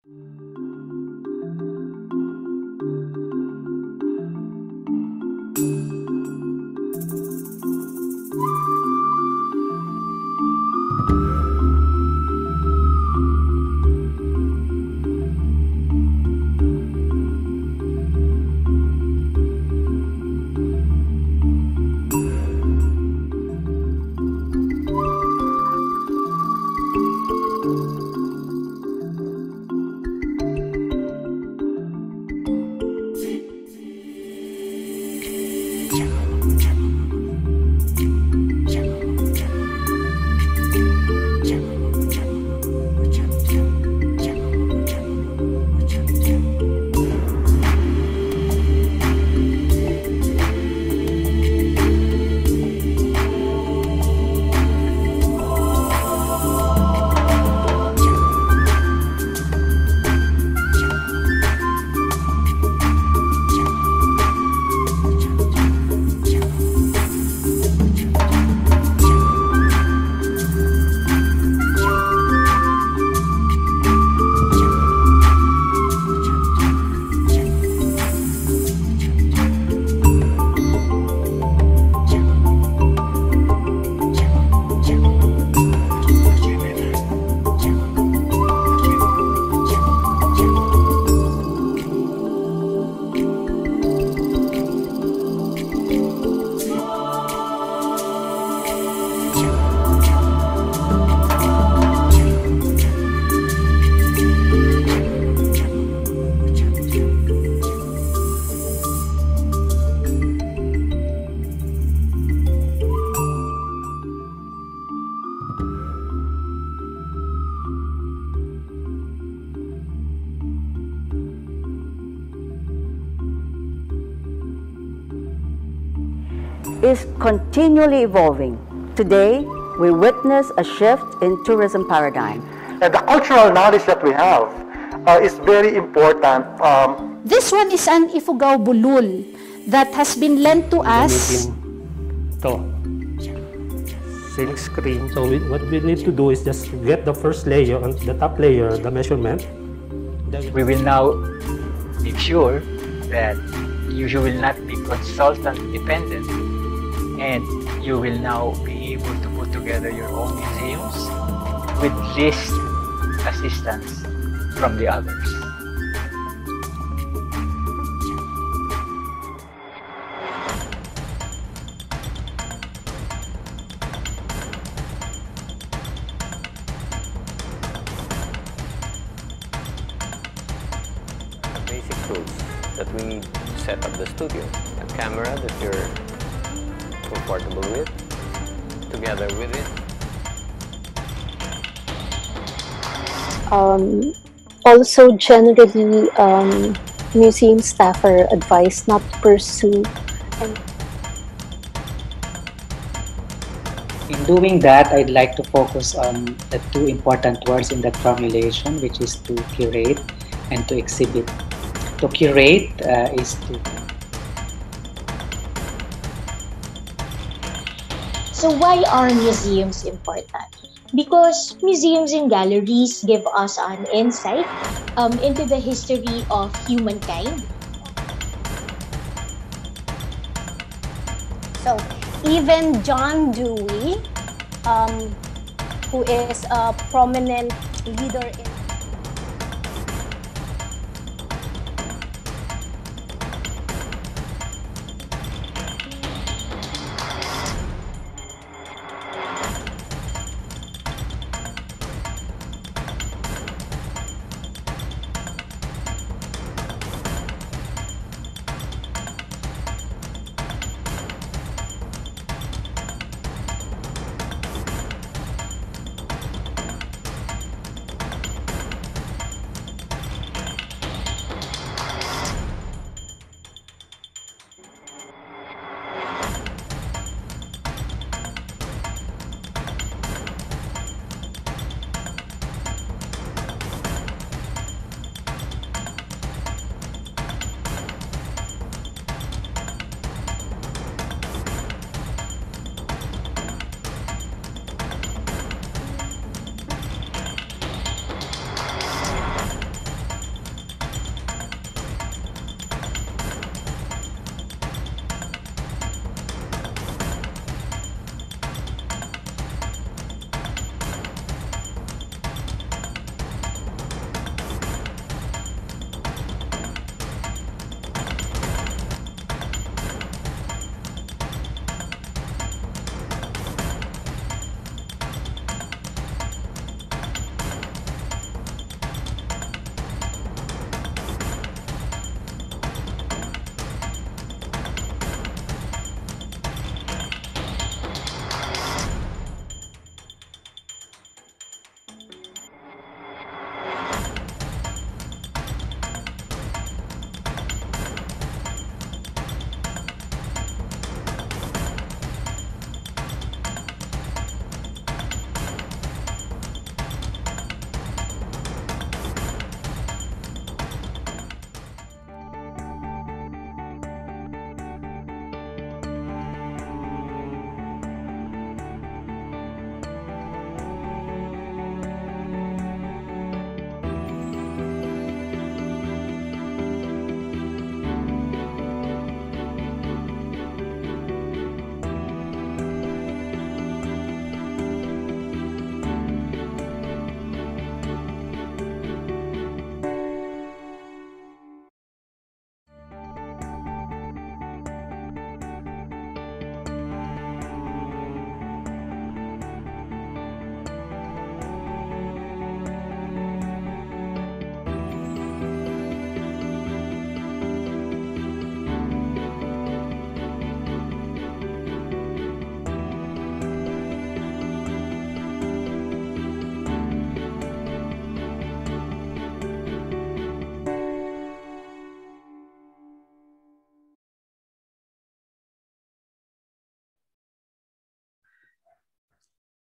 is continually evolving. Today, we witness a shift in tourism paradigm. And the cultural knowledge that we have is very important. This one is an Ifugao Bulul that has been lent to us. Ito, silk screen. So what we need to do is just get the first layer, on the top layer, the measurement. We will now make sure that you will not be consultant dependent, and you will now be able to put together your own museums with least assistance from the others. Basic tools that we need to set up the studio. A camera that you're comfortable with, together with it. Also, generally, museum staff are advised not to pursue. In doing that, I'd like to focus on the two important words in that formulation, which is to curate and to exhibit. To curate is to... So why are museums important? Because museums and galleries give us an insight into the history of humankind. So even John Dewey, who is a prominent leader in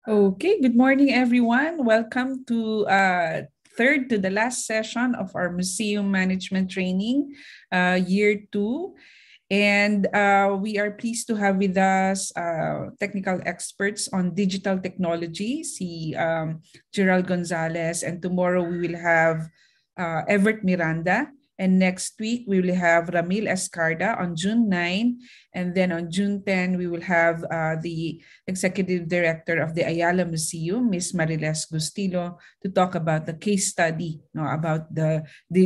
Okay, good morning, everyone. Welcome to third to the last session of our museum management training, year 2. And we are pleased to have with us technical experts on digital technology, si Gerald Gonzalez, and tomorrow we will have Everett Miranda. And next week, we will have Ramil Escarda on June 9. And then on June 10, we will have the Executive Director of the Ayala Museum, Ms. Mariles Gustilo, to talk about the case study, about the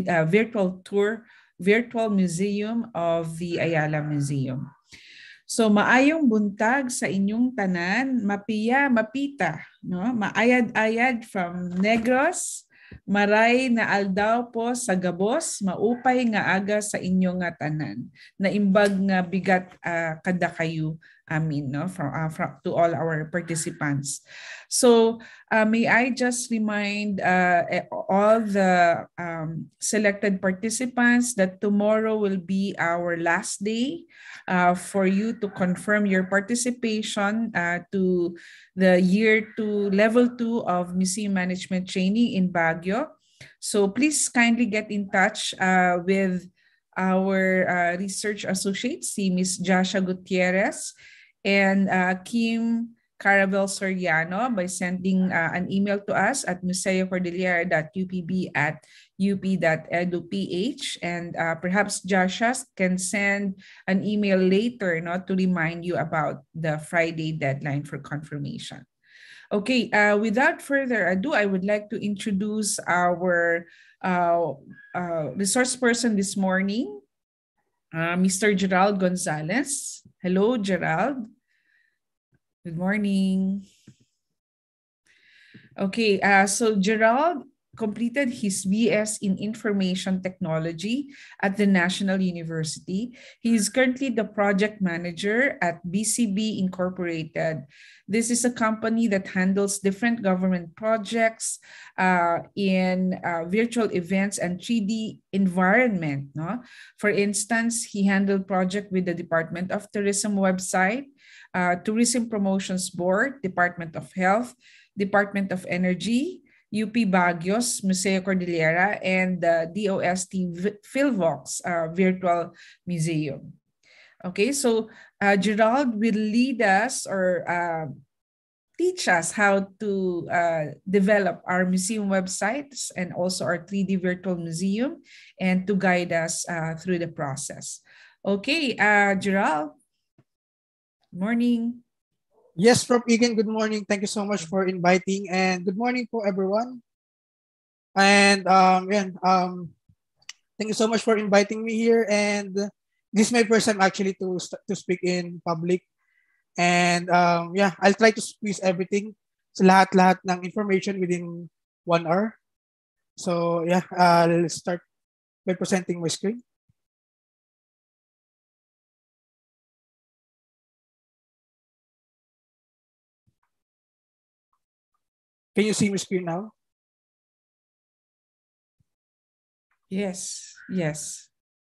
virtual museum of the Ayala Museum. So maayong buntag sa inyong tanan, mapiya, mapita, maayad-ayad from Negros, maray na aldaw po sa gabos, maupay nga aga sa inyo nga tanan. Naimbag nga bigat kada kayo amin, from to all our participants. So may I just remind all the selected participants that tomorrow will be our last day for you to confirm your participation to the year 2, level 2 of museum management training in Baguio. So please kindly get in touch with our research associates, si Ms. Jasha Gutierrez and Kim Caravel Soriano by sending an email to us at museocordillera.upb@up.edu.ph, and perhaps Joshua can send an email later to remind you about the Friday deadline for confirmation. Okay, without further ado, I would like to introduce our resource person this morning, Mr. Gerald Gonzalez. Hello, Gerald. Good morning. Okay, so Gerald completed his BS in Information Technology at the National University. He is currently the project manager at BCB Incorporated. This is a company that handles different government projects in virtual events and 3D environment. For instance, he handled project with the Department of Tourism website, Tourism Promotions Board, Department of Health, Department of Energy, UP Baguio's Museo Cordillera, and the DOST PhilVox Virtual Museum. Okay, so Gerald will lead us or teach us how to develop our museum websites and also our 3D virtual museum, and to guide us through the process. Okay, Gerald. Morning. Yes, Prof. Egan, good morning. Thank you so much for inviting, and good morning po everyone. And thank you so much for inviting me here. And this is my first time actually to speak in public. And I'll try to squeeze everything sa lahat ng information within 1 hour. So I'll start by presenting my screen. Can you see my screen now? Yes, yes.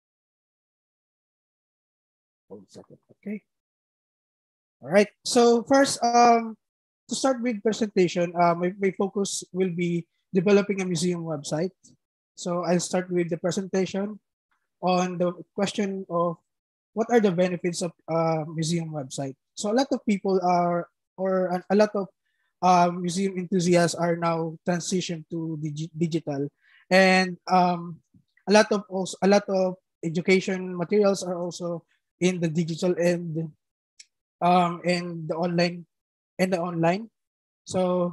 Hold a second. Okay. All right. So first, to start with presentation, my focus will be developing a museum website. So I'll start with the presentation on the question of what are the benefits of museum website. So a lot of people a lot of museum enthusiasts are now transitioned to digital, and a lot of education materials are also in the digital and the online. So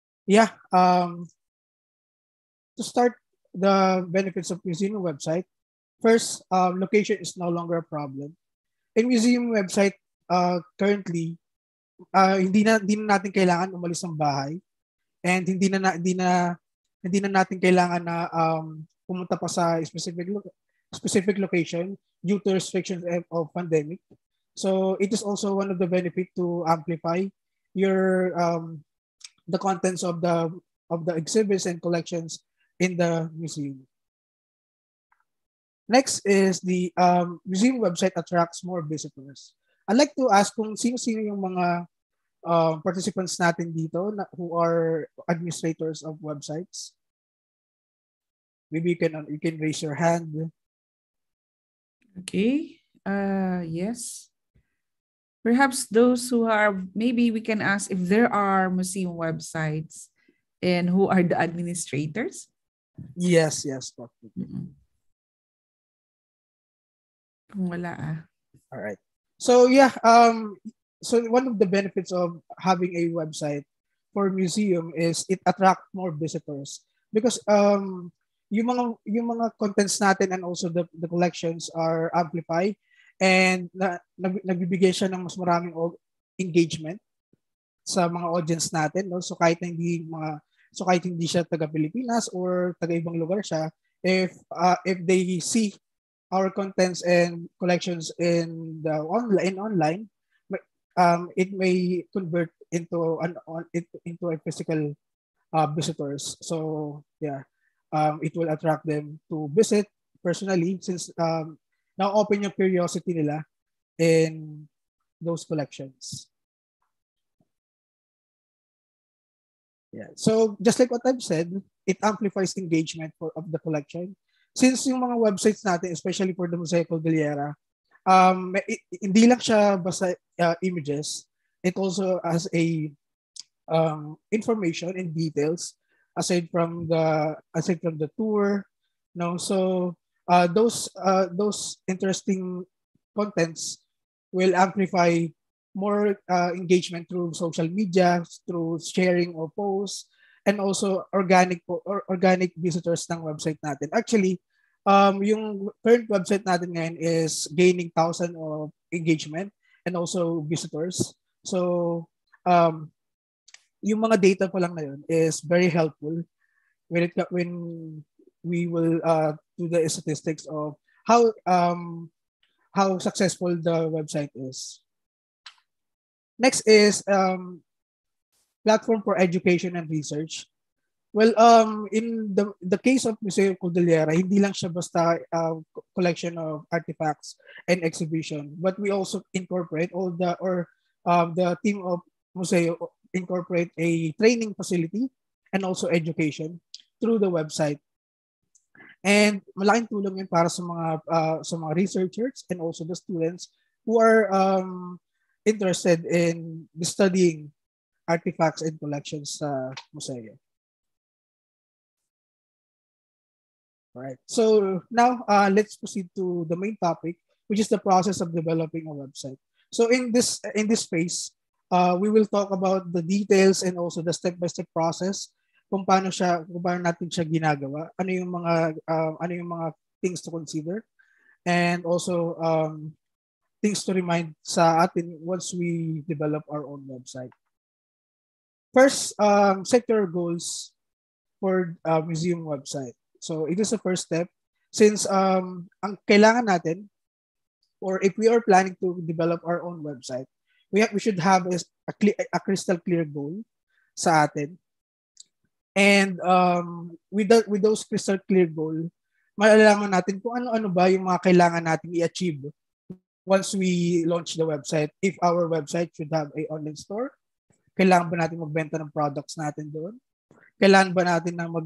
to start the benefits of museum website, first, location is no longer a problem. In museum website currently, hindi na natin kailangan umalis ng bahay, and hindi na natin kailangan na pumunta pa sa specific location due to restrictions of pandemic. So it is also one of the benefit to amplify your the contents of the exhibits and collections in the museum. Next is the museum website attracts more visitors. I'd like to ask kung sino-sino yung mga participants natin dito who are administrators of websites? Maybe you can raise your hand. Okay. Yes. Perhaps those who are, maybe we can ask if there are museum websites and who are the administrators? Yes. Kung wala All right. So yeah, so one of the benefits of having a website for museum is it attract more visitors because yung mga contents natin and also the collections are amplified and nagbibigay siya ng mas maraming engagement sa mga audience natin, no? So kahit hindi siya taga Pilipinas or taga ibang lugar siya, if they see our contents and collections in the online, it may convert into a physical visitors. So yeah, it will attract them to visit personally since now open yung curiosity nila in those collections. Yeah. So just like what I've said, it amplifies engagement of the collection. Since yung mga websites natin, especially for the Museo Cordillera, hindi lang siya basta images. It also has a information and details aside from the tour. No, so those interesting contents will amplify more engagement through social media, through sharing or posts, and also organic visitors ng website natin. Actually, yung current website natin ngayon is gaining 1,000 of engagement and also visitors. So, yung mga data pa lang na yun is very helpful when we will do the statistics of how successful the website is. Next is platform for education and research. Well, in the case of Museo Cordillera, hindi lang siya basta collection of artifacts and exhibition, but we also incorporate the team of Museo incorporate a training facility and also education through the website. And malaking tulong yun para sa mga researchers and also the students who are interested in studying artifacts and collections sa museo. Right. So now let's proceed to the main topic, which is the process of developing a website. So in this phase, we will talk about the details and also the step-by-step process kung paano natin siya ginagawa, ano yung mga things to consider, and also things to remind sa atin once we develop our own website. First, set your goals for museum website. So it is the first step since ang kailangan natin, or if we are planning to develop our own website, we should have a crystal clear goal sa atin. And with those crystal clear goal, malalaman natin kung ano-ano ba yung mga kailangan natin i-achieve once we launch the website. If our website should have a online store, kailangan ba natin magbenta ng products natin doon? Kailangan ba natin na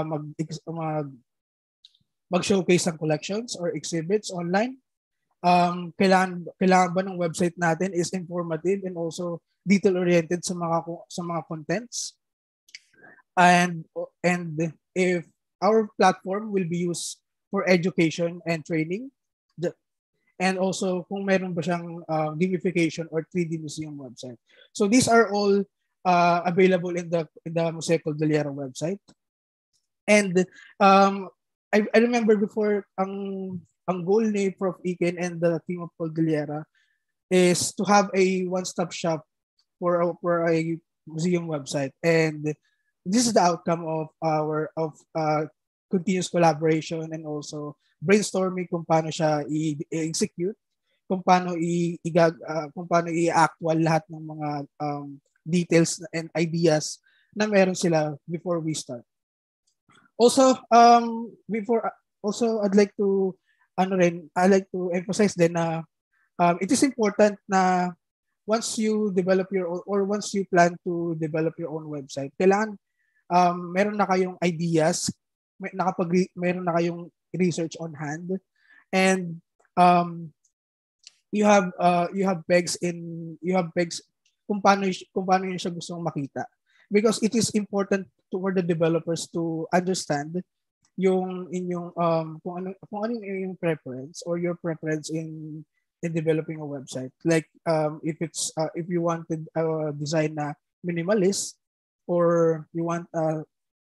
mag-showcase ng collections or exhibits online? Kailangan ba ng website natin is informative and also detail-oriented sa mga contents? And if our platform will be used for education and training, and also kung meron ba siyang gamification or 3D museum website. So these are all available in the Museo Cordillera website. And I remember before ang goal ni Prof. Iken and the team of Cordillera is to have a one-stop shop for a museum website. And this is the outcome of our continuous collaboration and also brainstorming kung paano siya i-execute, kung paano i-actual lahat ng mga details and ideas na meron sila before we start. Also, I'd like to emphasize din na it is important na once you develop your own, or once you plan to develop your own website, kailangan meron na kayong ideas, meron na kayong research on hand, and you have pegs kung paano yun siya gustong makita, because it is important for the developers to understand yung inyong kung ano yung preference or your preference in developing a website. Like if you wanted a design na minimalist, or you want a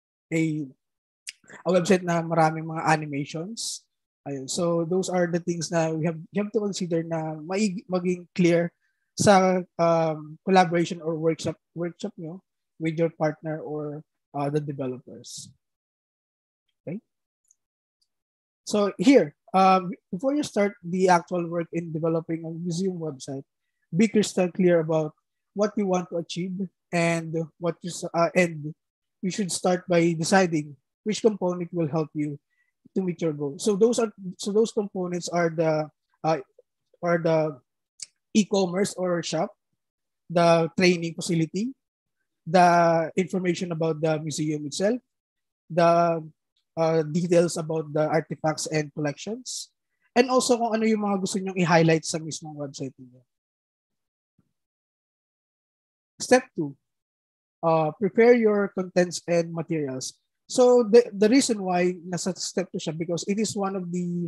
website na maraming mga animations. Ayun. So those are the things na you have to consider na maging clear sa collaboration or workshop nyo with your partner or the developers. Okay. So here, before you start the actual work in developing a museum website, be crystal clear about what you want to achieve, and and you should start by deciding which component will help you to meet your goal. So those components are the e-commerce or shop, the training facility, the information about the museum itself, the details about the artifacts and collections, and also kung ano yung mga gusto nyong i-highlight sa mismong website niyo. Step 2, prepare your contents and materials. So the reason why nasa step 2 siya, because it is one of the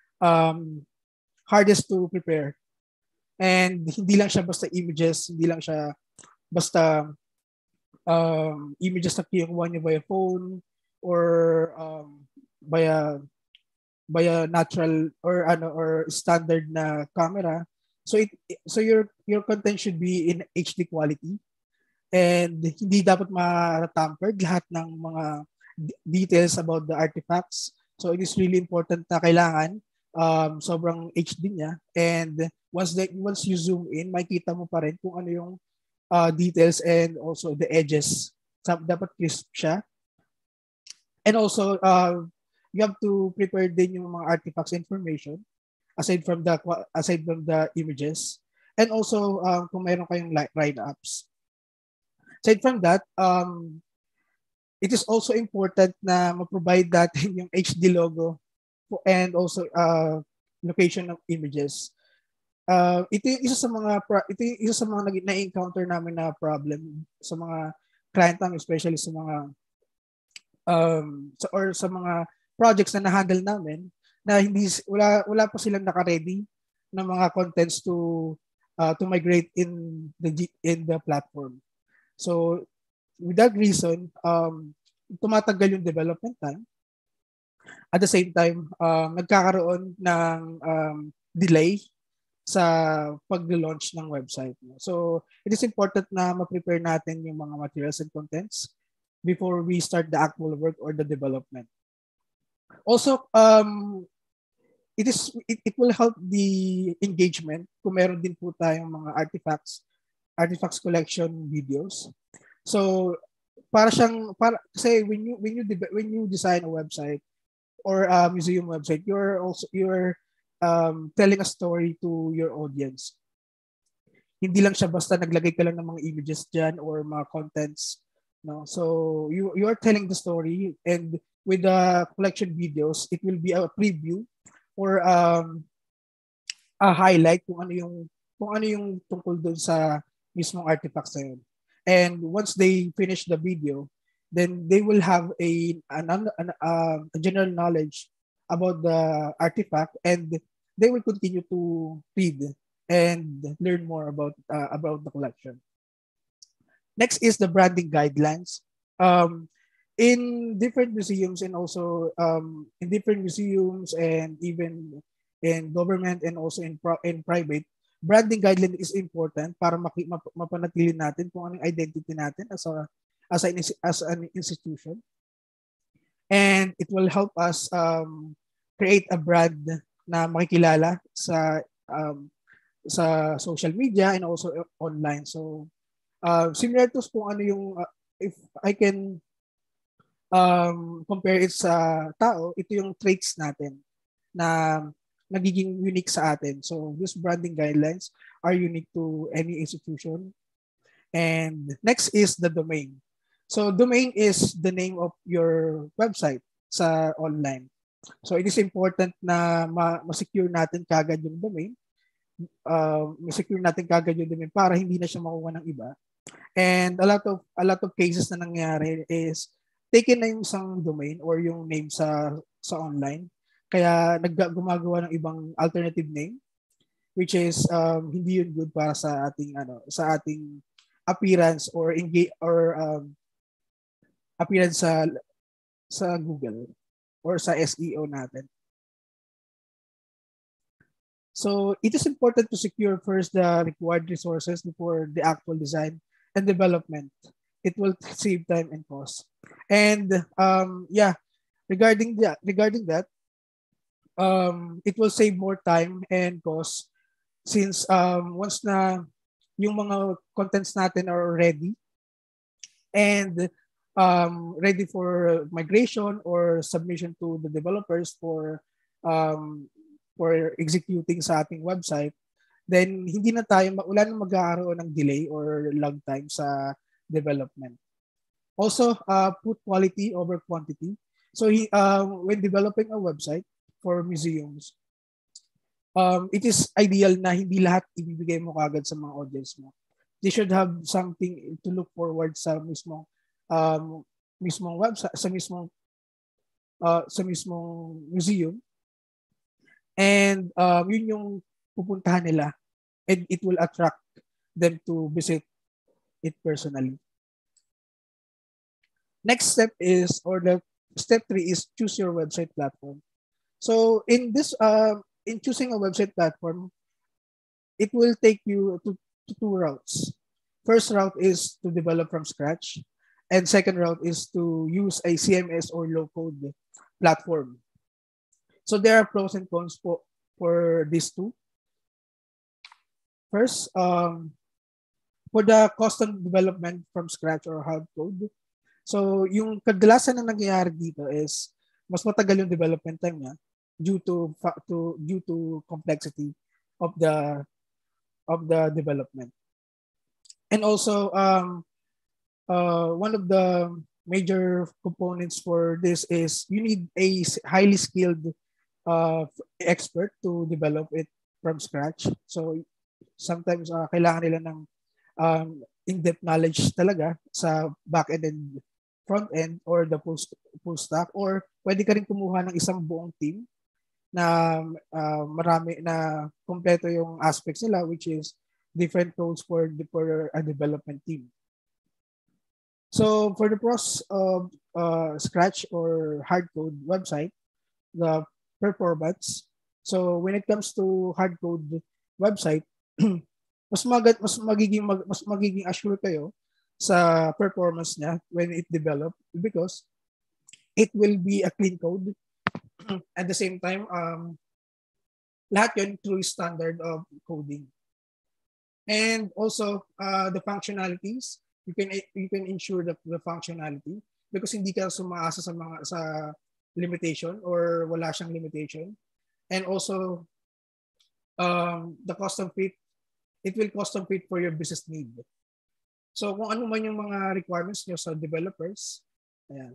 hardest to prepare. And hindi lang siya basta images, hindi lang siya basta images na kinuha niyo via phone or via natural or standard na camera. So your content should be in HD quality, and hindi dapat ma-tampered lahat ng mga details about the artifacts. So it is really important na kailangan sobrang HD niya, and once you zoom in, makikita mo pa rin kung ano yung details and also the edges. Dapat crisp siya. And also you have to prepare din yung mga artifacts information aside from the images, and also kung mayroon kayong write-ups. Aside from that, it is also important na ma-provide natin yung HD logo and also location of images. Ito yung isa sa mga na-encounter namin na problem sa mga client namin, especially sa mga sa mga projects na na-handle namin, na wala pa silang naka-ready ng mga contents to migrate in the platform. So with that reason, tumatagal yung development time. At the same time, nagkakaroon ng delay sa pag-launch ng website. So it is important na ma-prepare natin yung mga materials and contents before we start the actual work or the development. Also, it will help the engagement kung meron din po tayong mga artifacts collection videos. So kasi when you design a website or a museum website, you're telling a story to your audience. Hindi lang siya basta naglagay ka lang ng mga images diyan or mga contents, no? So you are telling the story, and with the collection videos, it will be a preview or a highlight kung ano yung tungkol doon sa mismong artifacts na yun. And once they finish the video, then they will have a general knowledge about the artifact, and they will continue to read and learn more about the collection. Next is the branding guidelines. In different museums, and also in different museums, and even in government and also in private, branding guideline is important para mapanatili natin kung anong identity natin as an institution. And it will help us create a brand na makikilala sa social media and also online. So similar to kung ano yung if I can compare it sa tao, ito yung traits natin na nagiging unique sa atin. So these branding guidelines are unique to any institution. And next is the domain. So domain is the name of your website sa online. So it is important na ma-secure natin kagad yung domain. Ma-secure natin kagad yung domain para hindi na siya makuha ng iba. And a lot of cases na nangyari is taken na yung isang domain or yung name sa online. Kaya gumagawa ng ibang alternative name, which is hindi yun good para sa ating appearance or appearance sa Google or sa SEO natin. So it is important to secure first the required resources before the actual design and development. It will save time and cost. And regarding that, it will save more time and cost since once na yung mga contents natin are ready and ready for migration or submission to the developers for executing sa ating website, then wala nang magkakaroon ng delay or lag time sa development. Also, put quality over quantity. So when developing a website for museums, it is ideal na hindi lahat ibibigay mo kagad sa mga audience mo. They should have something to look forward sa mismong website, sa mismong museum. And yun yung pupuntahan nila and it will attract them to visit it personally. Next step is, or the step 3 is choose your website platform. So in choosing a website platform, it will take you to 2 routes. First route is to develop from scratch, and second route is to use a CMS or low-code platform. So there are pros and cons for these two. First, for the custom development from scratch or hard code, so yung kadalasan na nangyayari dito is mas matagal yung development time niya due to complexity of the development. And also one of the major components for this is you need a highly skilled expert to develop it from scratch. So sometimes kailangan nila ng in-depth knowledge talaga sa back-end and front-end or the full stack, or pwede ka rin kumuha ng isang buong team na marami na kompleto yung aspects nila, which is different roles for a development team. So for the pros of scratch or hard code website, the performance. So when it comes to hard code website, mas magiging assure kayo sa performance niya when it develop, because it will be a clean code. At the same time, lahat yun through standard of coding. And also the functionalities, you can ensure the functionality because hindi ka sumaasa sa limitation or wala siyang limitation. And also the custom fit, it will custom fit for your business need. So kung ano man yung mga requirements nyo sa developers, ayan,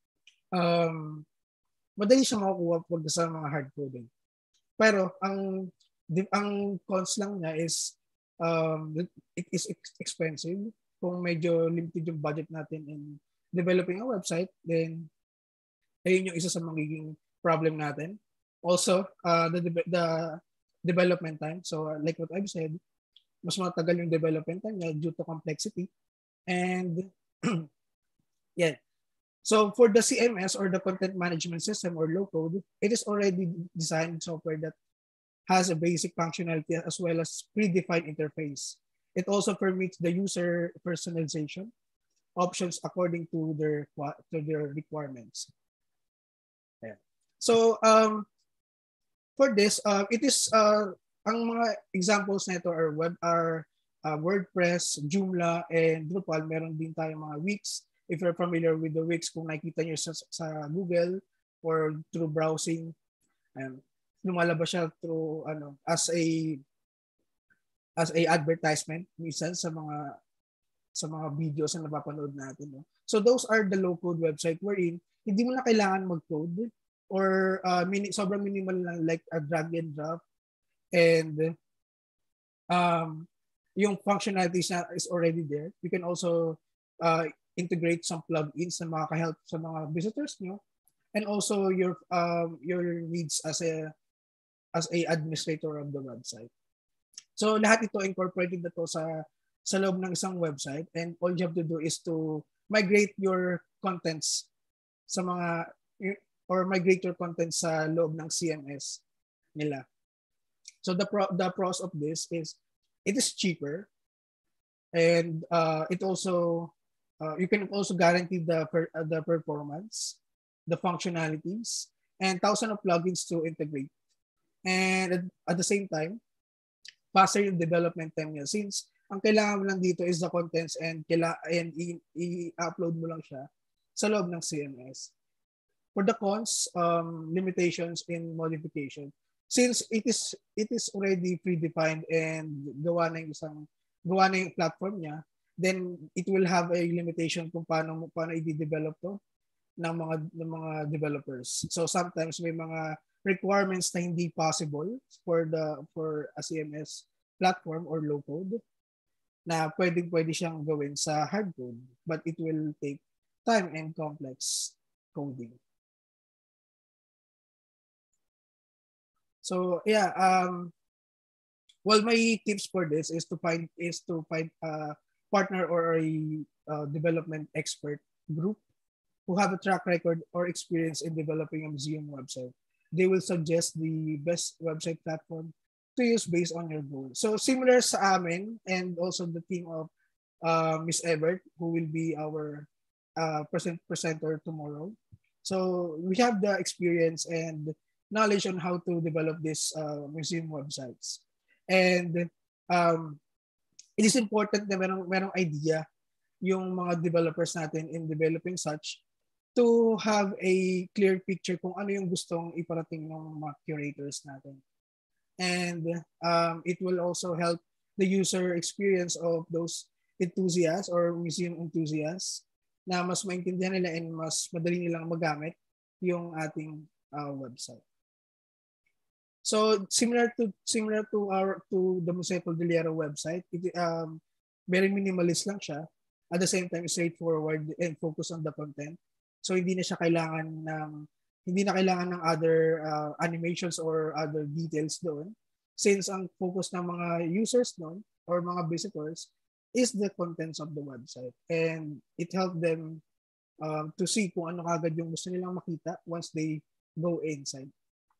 madali siya makukuha pag sa mga hard coding. Pero ang cons lang niya is it is expensive. Kung medyo limited yung budget natin in developing a website, then ayun yung isa sa magiging problem natin. Also, the development time. So like what I've said, mas matagal yung development time niya due to complexity. And yeah. So for the CMS or the content management system or low code, it is already designed software that has a basic functionality as well as predefined interface. It also permits the user personalization options according to their requirements. Yeah. So for this, it is ang mga examples nito are WordPress, Joomla, and Drupal. Meron din tayong mga Wix. If you're familiar with the Wix, kung nakikita nyo sa Google or through browsing. lumalabas siya through as a advertisement minsan sa mga videos na napapanood natin, no? So those are the low code website wherein hindi mo na kailangan mag-code or sobrang minimal lang, like a drag and drop, and yung functionalities na is already there. You can also integrate some plugins na makaka-help sa mga visitors nyo, and also your needs as a administrator of the website. So lahat ito incorporated na to sa loob ng isang website, and all you have to do is to migrate your contents sa migrate your contents sa loob ng CMS nila. So the pros of this is it is cheaper, and it also you can also guarantee the performance, the functionalities, and thousands of plugins to integrate. And at the same time, faster yung development time niya, since ang kailangan mo lang dito is the contents, and i-upload mo lang siya sa loob ng CMS. For the cons, limitations in modification, since it is already predefined and gawa na yung platform niya, then it will have a limitation kung paano i-develop to ng mga developers. So sometimes may mga requirements na hindi possible for a CMS platform or low code na pwede siyang gawin sa hard code, but it will take time and complex coding. So yeah, well, my tips for this is to find a partner or a development expert group who have a track record or experience in developing a museum website. They will suggest the best website platform to use based on your goal. So similar sa amin, and also the team of Miss Ebert, who will be our presenter tomorrow. So we have the experience and knowledge on how to develop these museum websites. And it is important na merong idea yung mga developers natin in developing such to have a clear picture kung ano yung gustong iparating ng mga curators natin. And it will also help the user experience of those enthusiasts or museum enthusiasts na mas maintindihan nila and mas madali nilang magamit yung ating website. So similar to the Museo Cordillera website, very minimalist lang siya. At the same time, straightforward and focus on the content. So hindi na kailangan ng other animations or other details doon, since ang focus ng mga users doon or mga visitors is the contents of the website, and it helped them to see kung ano kagad yung gusto nilang makita once they go inside.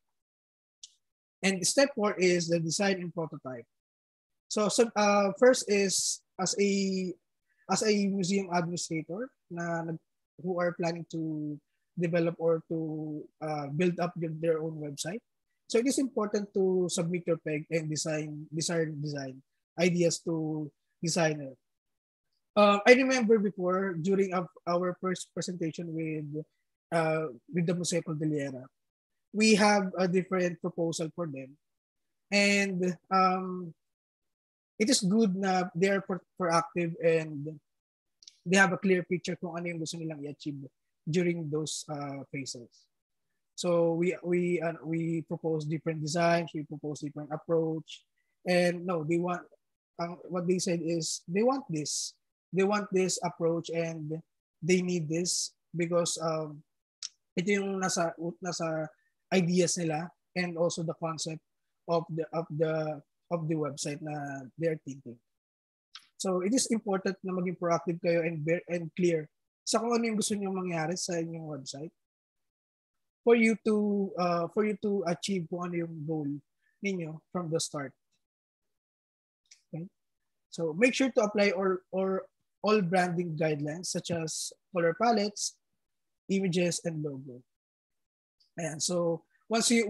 And step 4 is the design and prototype. So first is as a museum administrator who are planning to develop or to build up their own website. So it is important to submit your PEG and design ideas to designer. I remember before, during our first presentation with the Museo Cordillera, we have a different proposal for them. And it is good na they are proactive and they have a clear picture kung ano yung gusto nilang i-achieve during those phases. So we propose different designs, we propose different approach, and they want what they said is they want this approach, and they need this because ito yung nasa ideas nila, and also the concept of the website na they're thinking. So it is important na maging proactive kayo and clear sa kung ano yung gusto niyo mangyari sa inyong website for you to achieve kung ano yung goal ninyo from the start. Okay? So make sure to apply all branding guidelines such as color palettes, images, and logo. Ayan. So once you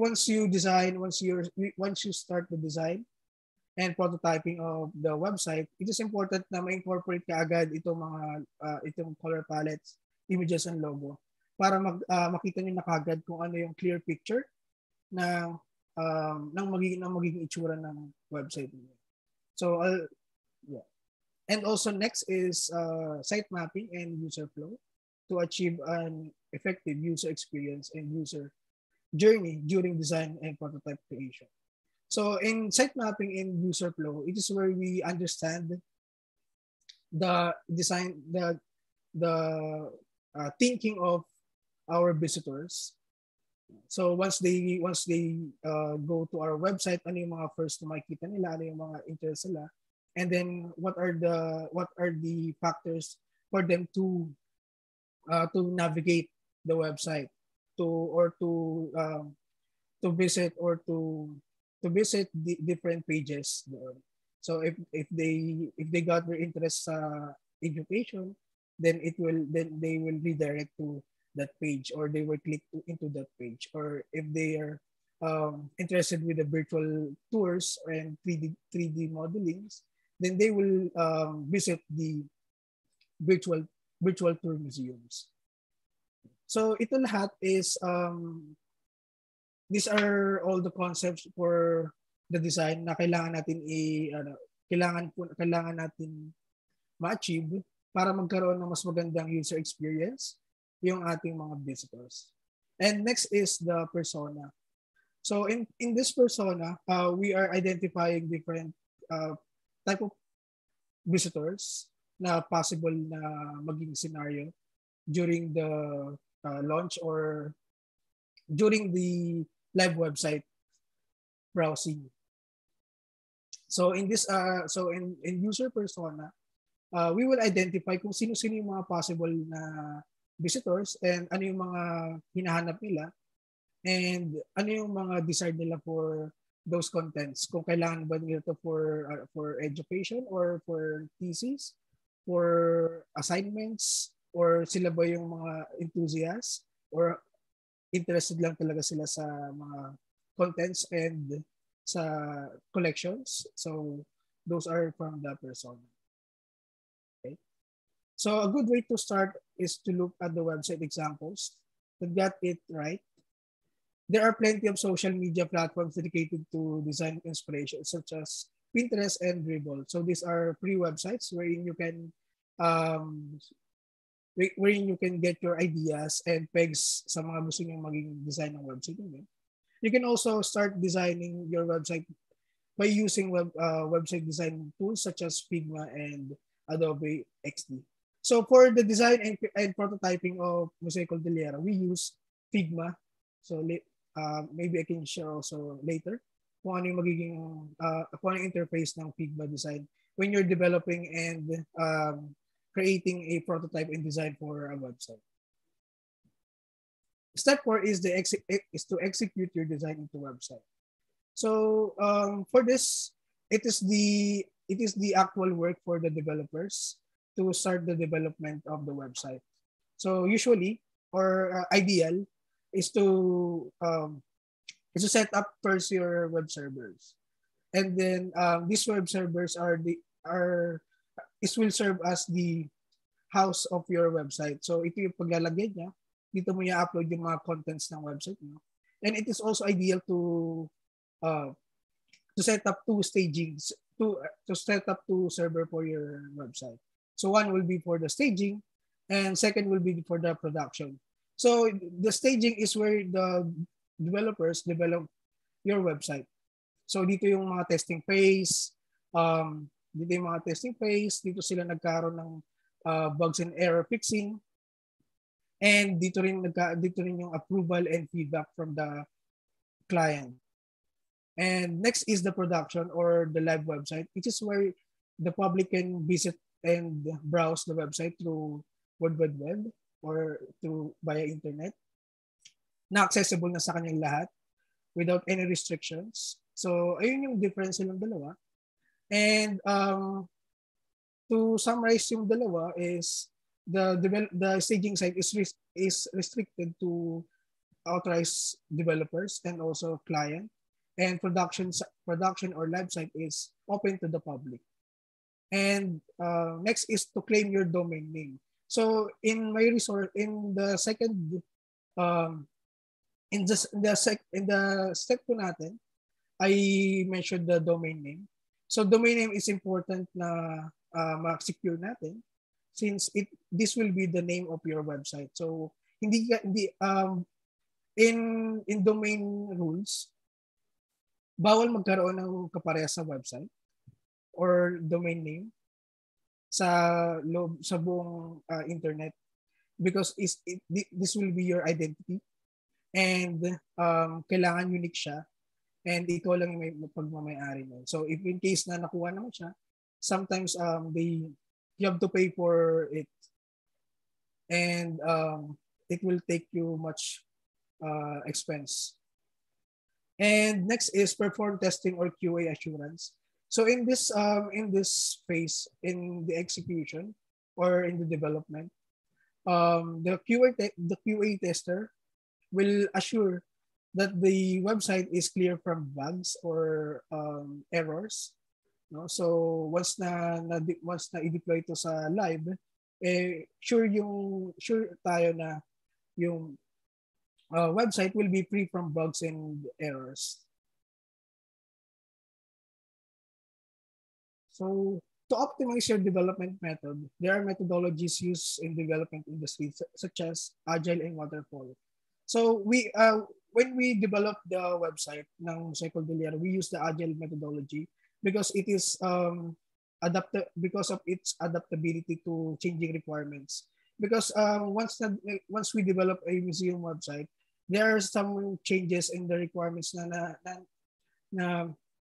start the design and prototyping of the website, it is important na ma-incorporate ka agad itong color palettes, images, and logo para makita niyo na kagad kung ano yung clear picture na ng magiging itsura ng website niyo. So, yeah. And also next is site mapping and user flow to achieve an effective user experience and user journey during design and prototype creation. So in site mapping and user flow, it is where we understand the design, the thinking of our visitors. So once they go to our website, ano yung mga first na makikita nila, ano yung mga interest nila, and then what are the factors for them to navigate the website to visit or to visit the different pages. So if they got their interest education, then they will redirect to that page, or they will click into that page. Or if they are interested with the virtual tours and 3D modelings, then they will visit the virtual tour museums. So ito lahat is these are all the concepts for the design na kailangan natin ma-achieve para magkaroon ng mas magandang user experience yung ating mga visitors. And next is the persona. So in this persona, we are identifying different type of visitors na possible na maging scenario during the launch or during the live website browsing. So in this in user persona, we will identify kung sino-sino yung mga possible na visitors and ano yung mga hinahanap nila and ano yung mga desired nila for those contents. Kung kailangan ba nila ito for education or for thesis, for assignments, or sila ba yung mga enthusiasts or interested lang talaga sila sa mga contents and sa collections. So those are from the persona. Okay. So a good way to start is to look at the website examples to get it right. There are plenty of social media platforms dedicated to design inspiration, such as Pinterest and Dribbble. So these are free websites wherein you can get your ideas and pegs sa mga gusto nyo maging design ng website. You can also start designing your website by using website design tools such as Figma and Adobe XD. So for the design and prototyping of Museo Cordillera, we use Figma. So maybe I can share also later kung ano yung magiging kung ano yung interface ng Figma design when you're developing and creating a prototype and design for a website. Step 4 is to execute your design into website. So for this, it is the actual work for the developers to start the development of the website. So usually, or ideal, is to set up first your web servers, and then these web servers will serve as the house of your website. So ito yung paglalagay niya, dito mo i-upload yung mga contents ng website mo. And it is also ideal to set up two stagings, to set up two server for your website. So one will be for the staging, and second will be for the production. So the staging is where the developers develop your website. So dito yung mga testing phase, dito sila nagkaroon ng bugs and error fixing, and dito rin yung approval and feedback from the client. And next is the production or the live website, which is where the public can visit and browse the website through World Wide Web or via internet, na accessible na sa kanyang lahat without any restrictions. So ayun yung difference ng dalawa. And to summarize yung dalawa is the staging site is restricted to authorized developers and also client, and production or live site is open to the public. And next is to claim your domain name. So in my resource, in the step 2 natin, I mentioned the domain name. So domain name is important na ma-secure natin since this will be the name of your website. So hindi in domain rules, bawal magkaroon ng kaparehas sa website or domain name sa buong internet because this will be your identity and kailangan unique siya and ikaw lang yung may pagmamay-ari mo. So if in case na nakuha naman siya, sometimes you have to pay for it and it will take you much expense. And next is perform testing or QA assurance. So in this phase, in the execution or in the development, the QA tester will assure that the website is clear from bugs or errors. No? So once na i-deploy to sa live, sure tayo na yung website will be free from bugs and errors. So to optimize your development method, there are methodologies used in development industry such as Agile and Waterfall. So when we develop the website ng Museo Cordillera, we use the Agile methodology because it is because of its adaptability to changing requirements. Because once we develop a museum website, there are some changes in the requirements na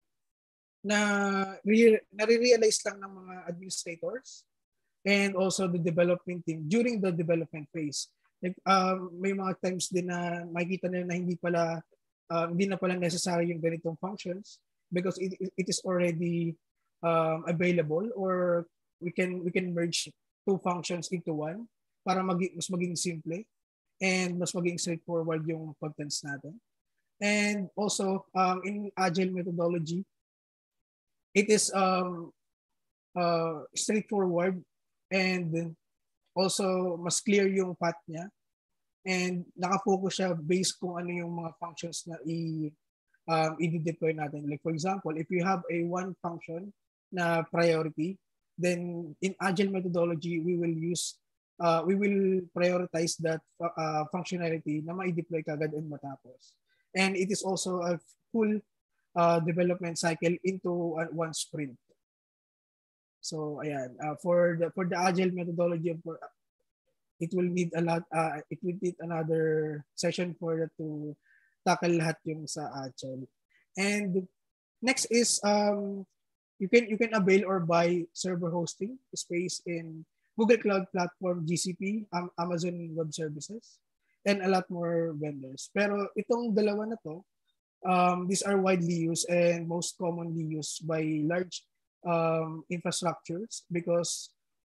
nare-realize lang ng mga administrators and also the development team during the development phase. Like, may mga times din na makikita nila na hindi na pala necessary yung ganitong functions because it is already available, or we can merge two functions into one para mas maging simple and mas maging straightforward yung contents natin. And also in Agile methodology, it is straightforward and also mas clear yung path niya and nakafocus siya based kung ano yung mga functions na i-deploy natin. Like for example, if you have a one function na priority, then in Agile methodology, we will prioritize that functionality na ma-deploy kagad and matapos. And it is also a full development cycle into one sprint. So ayan, for the Agile methodology, it will need another session for that to tackle lahat yung sa Agile. And next is you can avail or buy server hosting space in Google Cloud Platform, GCP, Amazon Web Services, and a lot more vendors. Pero itong dalawa na to, these are widely used and most commonly used by large infrastructures because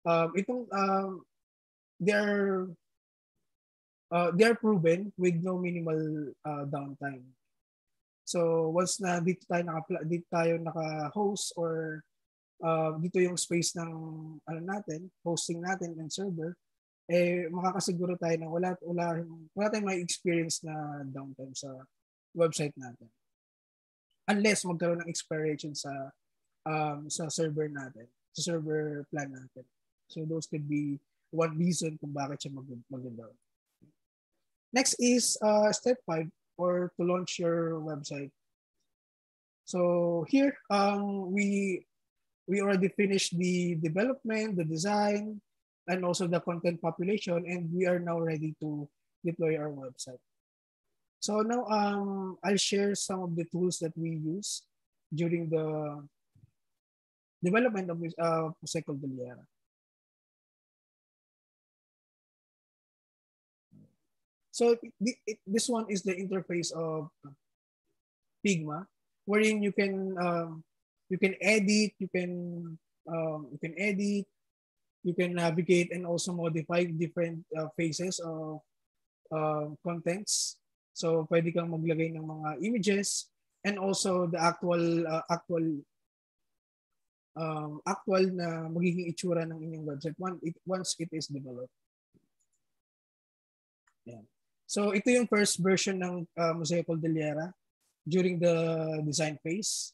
they are proven with no minimal downtime. So once na dito tayo naka-host or dito yung space ng hosting natin and server, makakasiguro tayo na wala tayong may experience na downtime sa website natin. Unless magkaroon ng expiration sa server natin, sa server plan natin. So those could be one reason kung bakit siya mag-down. Next is step 5 or to launch your website. So here we already finished the development, the design, and also the content population, and we are now ready to deploy our website. So now I'll share some of the tools that we use during the development of Museo Cordillera. So this one is the interface of Figma, wherein you can edit, you can navigate and also modify different phases of contents. So pwede kang maglagay ng mga images and also the actual na magiging itsura ng inyong website once it is developed. Yeah. So ito yung first version ng Museo Cordillera. during the design phase.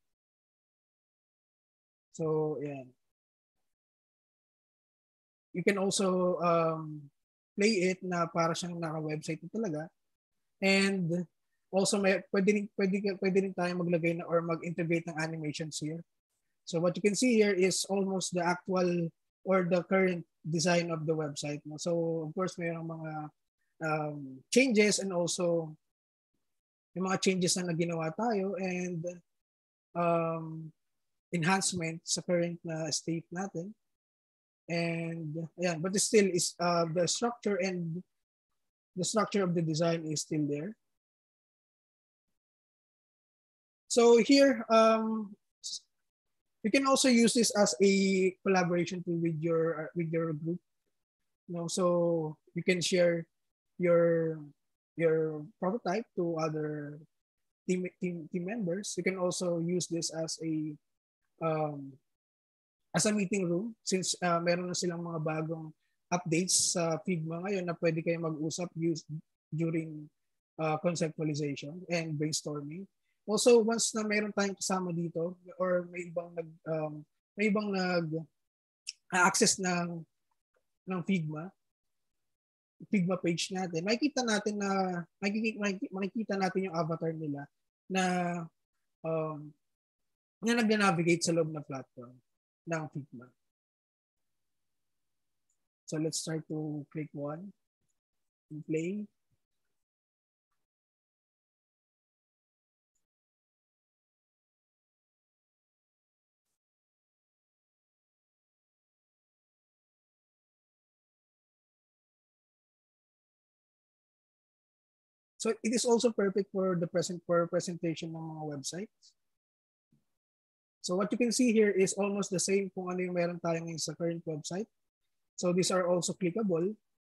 So, yeah. You can also play it na para siyang naka-website na talaga. And also, pwede rin tayo maglagay na or mag-integrate ng animations here. So what you can see here is almost the actual or the current design of the website. So of course, mayroong mga changes and also yung mga changes na ginawa tayo and enhancement sa current na state natin. And yeah, but it still is the structure and the structure of the design is still there. So here, you can also use this as a collaboration tool with your group. So you can share your prototype to other team members. You can also use this as a meeting room since meron na silang mga bagong updates sa Figma ngayon na pwede kayo mag-usap during conceptualization and brainstorming. Also, once na meron tayong kasama dito or may ibang nag-access ng Figma page natin, makikita natin yung avatar nila na nag-navigate sa loob ng platform ng Figma. So let's start to click one and play. So it is also perfect for the presentation ng mga websites. So what you can see here is almost the same kung ano yung meron tayo ngayon sa current website. So these are also clickable.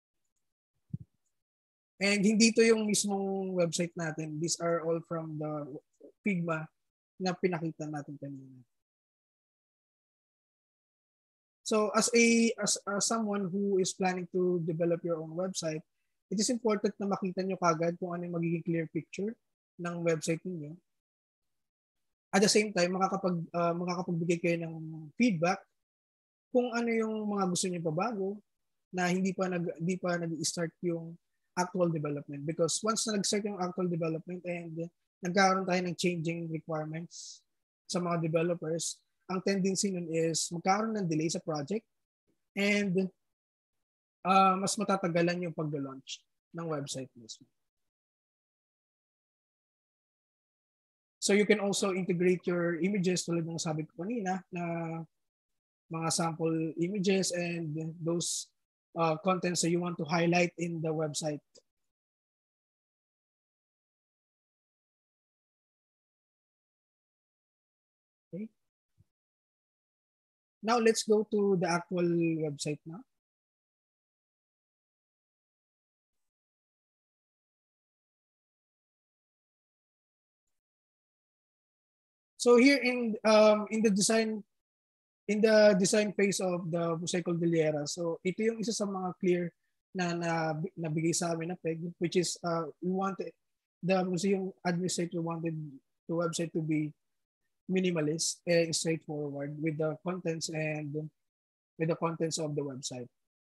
And hindi ito yung mismong website natin. These are all from the Figma na pinakita natin kanina. So as someone who is planning to develop your own website, it is important na makita nyo kagad kung ano yung magiging clear picture ng website niyo. At the same time, makakapagbigay kayo ng feedback kung ano yung mga gusto niyo pabago na hindi pa nag-start yung actual development. Because once na nag-start yung actual development and nagkaroon tayo ng changing requirements sa mga developers, ang tendency nun is magkaroon ng delay sa project and mas matatagalan yung pag-launch ng website mismo. So you can also integrate your images tulad ng sabi ko kanina na mga sample images and those contents that you want to highlight in the website. Okay. Now let's go to the actual website now. So here in the design phase of the Museo Cordillera, so ito yung isa sa mga clear na nabigay sa amin na PEG, which is the museum administrator wanted the website to be minimalist and straightforward with the contents of the website.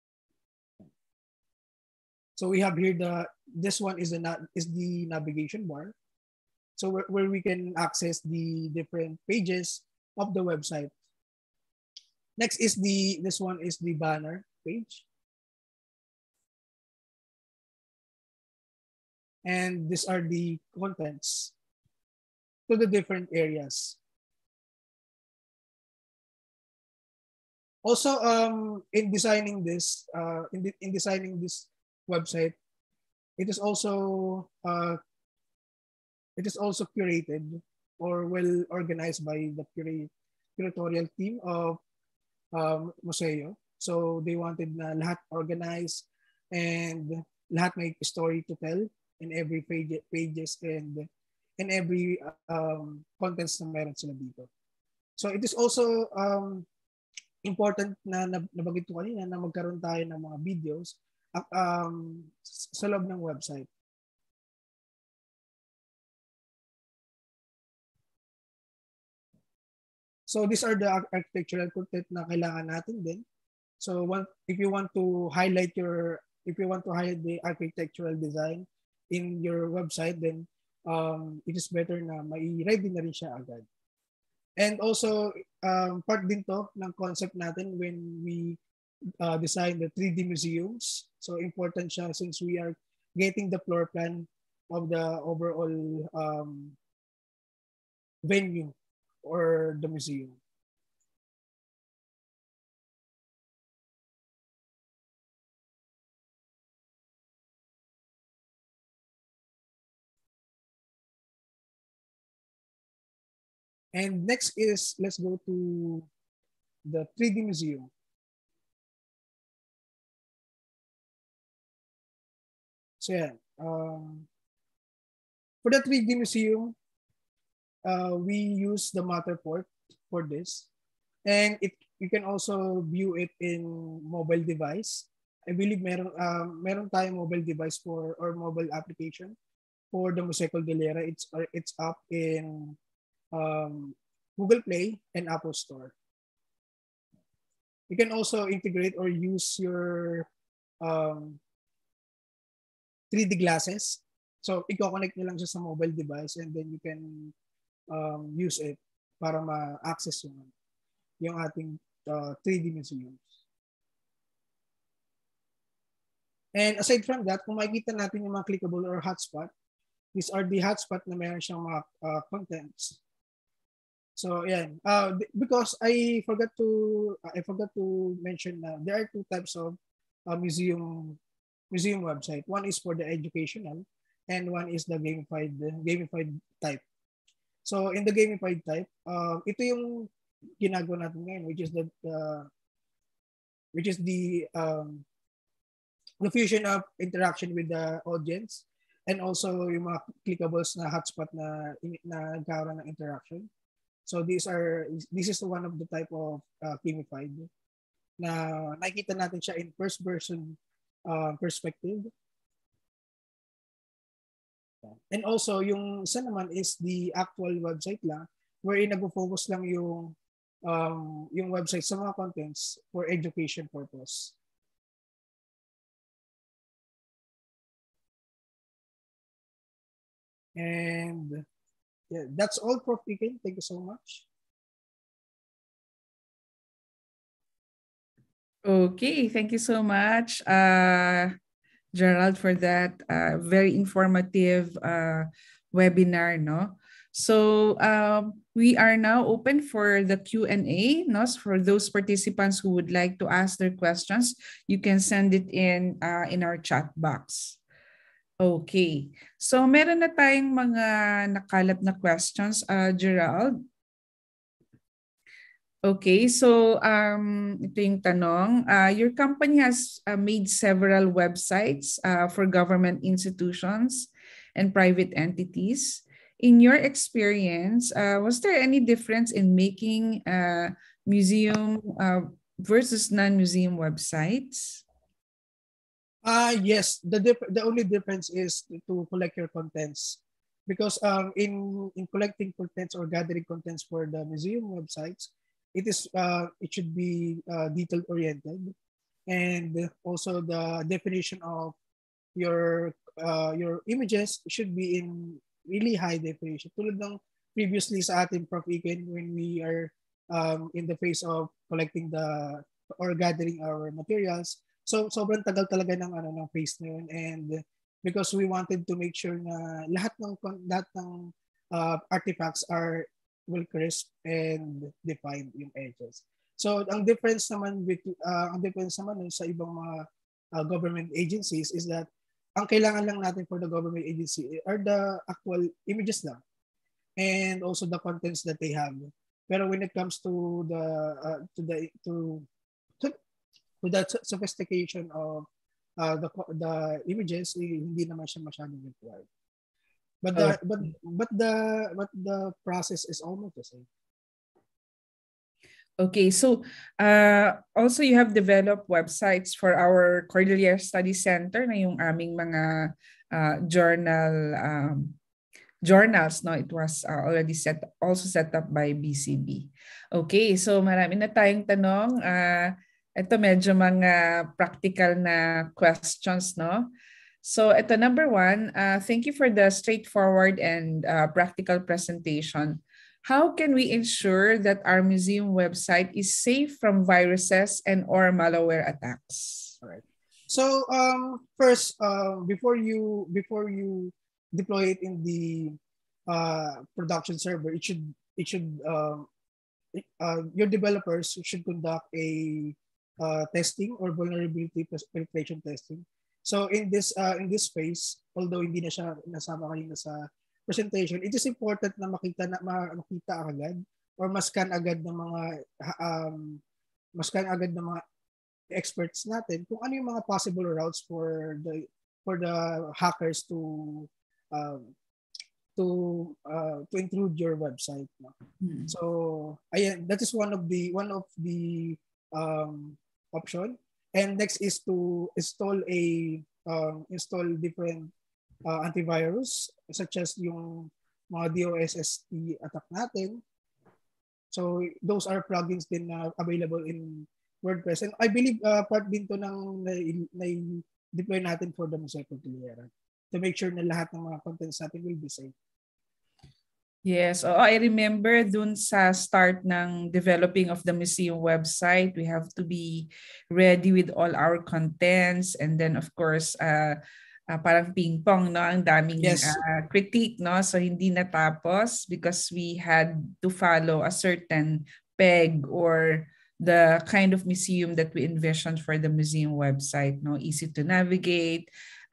So we have here this one is the navigation bar. So where we can access the different pages of the website. Next is this one is the banner page. And these are the contents to the different areas. Also, in designing this website, it is also curated or well organized by the curatorial team of Museo. So they wanted na lahat organized and lahat may story to tell in every pages and in every contents na meron sila dito. So it is also important na nabanggit ko kanina na magkaroon tayo ng mga videos sa loob ng website. So these are the architectural content na kailangan natin din. So if you want to highlight the architectural design in your website, then it is better na mai-ready na rin siya agad. And also, part din to ng concept natin when we design the 3D museums. So important siya since we are getting the floor plan of the overall venue or the museum. And next is, let's go to the 3D museum. So yeah, for the 3D museum, we use the Matterport for this. And you can also view it in mobile device. I believe meron tayong mobile device or mobile application for the Museo Cordillera. It's up in Google Play and Apple Store. You can also integrate or use your 3D glasses. So, i-connect nyo lang siya sa mobile device and then you can use it para ma-access yung ating 3D museums. And aside from that, kung makikita natin yung mga clickable or hotspot, these are the hotspot na meron siyang mga contents. So, yan. Because I forgot to mention na there are two types of museum website. One is for the educational and one is the gamified type. So, in the gamified type, ito yung ginagawa natin ngayon, which is the fusion of interaction with the audience and also yung mga clickables na hotspot na nagkaroon ng interaction. So this is one of the type of gamified na nakikita natin siya in first person perspective. And also yung isa naman is the actual website lang wherein nagfo-focus lang yung website sa mga contents for education purpose. And yeah, that's all, Prof. Iken. Thank you so much. Okay, thank you so much, Gerald, for that very informative webinar. No, so we are now open for the Q&A. No, for those participants who would like to ask their questions, you can send it in our chat box. Okay. So, meron na tayong mga nakalap na questions, Gerald. Okay. So, ito yung tanong. Your company has made several websites for government institutions and private entities. In your experience, was there any difference in making museum versus non-museum websites? Yes, the only difference is to collect your contents, because in collecting contents or gathering contents for the museum websites, it should be detail oriented, and also the definition of your images should be in really high definition. Tulad ng previously sa ating Prof. Iken, when we are in the phase of collecting or gathering our materials. So sobrang tagal talaga ng phase na yun, and because we wanted to make sure na lahat ng artifacts are well crisp and defined yung edges. So ang difference naman sa ibang mga government agencies is that ang kailangan lang natin for the government agency are the actual images lang and also the contents that they have. Pero when it comes to the sophistication of the images, hindi naman siya masyadong required. But the process is almost the same. Okay, so also you have developed websites for our Cordillera Study Center na yung aming mga journals, no? It was already also set up by BCB. Okay, so marami na tayong tanong. Ito medyo mga practical na questions, no? So ito, number one, thank you for the straightforward and practical presentation. How can we ensure that our museum website is safe from viruses and or malware attacks? All right. So first, before you deploy it in the production server, your developers should conduct a testing or vulnerability penetration testing. So in this phase, although hindi na siya nasama kanina sa presentation, it is important na makita agad or mascan agad ng mga experts natin kung ano yung mga possible routes for the hackers to intrude your website. So ayan, that is one of the option. And next is to install different antivirus such as yung mga DOSST attack natin. So those are plugins din na available in WordPress. And I believe part din to ng na-deploy natin for the Mosaico Tiliera to make sure na lahat ng mga contents natin will be safe. Yes, I remember dun sa start ng developing of the museum website, we have to be ready with all our contents, and then of course, parang ping pong, no, ang daming critique, no, so hindi natapos because we had to follow a certain peg or the kind of museum that we envisioned for the museum website, no, easy to navigate,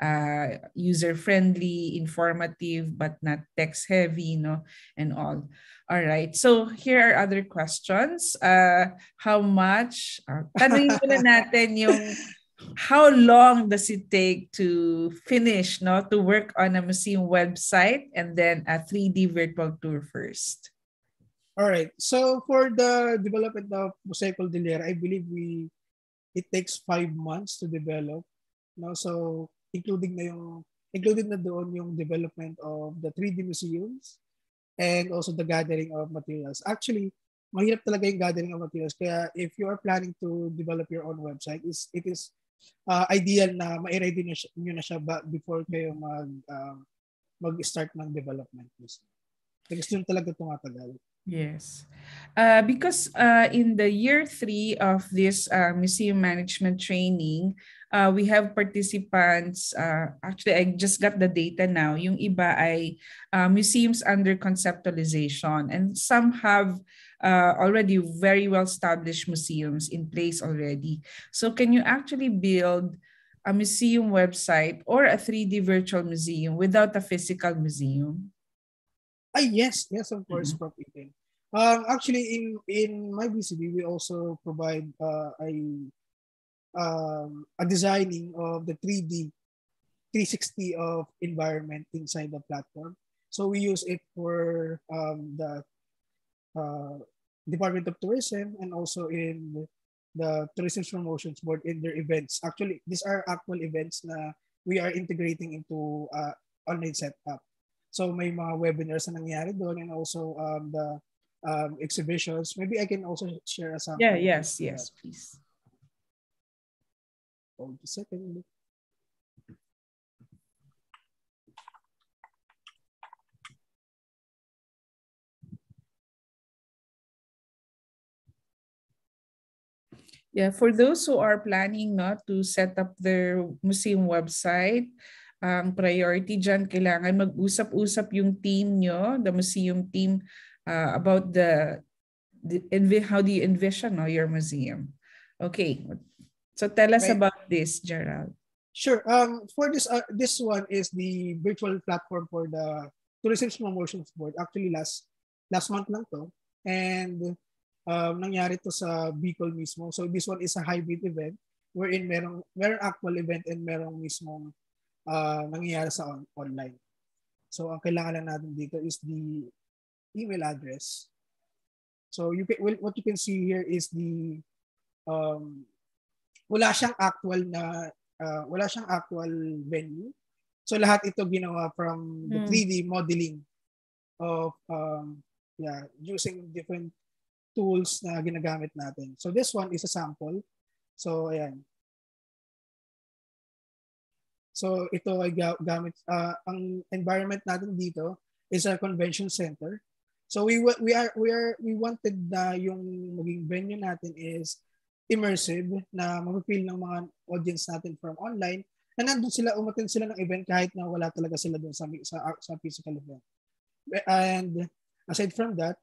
user-friendly, informative, but not text-heavy, no, and all. All right. So here are other questions. How much? Tanungin muna natin yung how long does it take to finish, no, to work on a museum website and then a 3D virtual tour first? All right. So for the development of Mosaico Tiliera, I believe it takes 5 months to develop. No, so included na doon yung development of the 3D museums and also the gathering of materials. Actually, mahirap talaga yung gathering of materials. Kaya if you are planning to develop your own website, it is ideal na ma-ready nyo na siya before kayo mag-start ng development. Kasi doon talaga tumatagal. Yes. Because in the year 3 of this museum management training, we have participants, actually I just got the data now, yung iba ay museums under conceptualization, and some have already very well-established museums in place already. So can you actually build a museum website or a 3D virtual museum without a physical museum? Yes, of course, Prof. Ethan. Actually, in my BCB, we also provide a designing of the 3D 360 of environment inside the platform. So we use it for the Department of Tourism and also in the Tourism Promotions Board in their events. Actually, these are actual events na we are integrating into online setup. So may mga webinars na nangyari doon, and also the exhibitions. Maybe I can also share a sample. Yes, please. Hold a second. Yeah, for those who are planning not to set up their museum website, ang priority dyan, kailangan mag-usap-usap yung team nyo, the museum team, about how do you envision your museum. Okay, so tell us about this, Gerald. Sure. For this one is the virtual platform for the Tourism Promotions Board. Actually, last month lang to, and nangyari to sa Bicol mismo. So this one is a hybrid event wherein merong actual event and merong mismong nangyayari sa online. So ang kailangan lang natin dito is the email address. So what you can see here is the wala siyang actual venue. So lahat ito ginawa from the 3D modeling of using different tools na ginagamit natin. So this one is a sample. So ayan. So ito ay gamit ang environment natin dito is a convention center. So we wanted na yung maging venue natin is immersive, na mapipil ng mga audience natin from online na nandun sila, umattend sila ng event kahit na wala talaga sila dun sa physical event. And aside from that,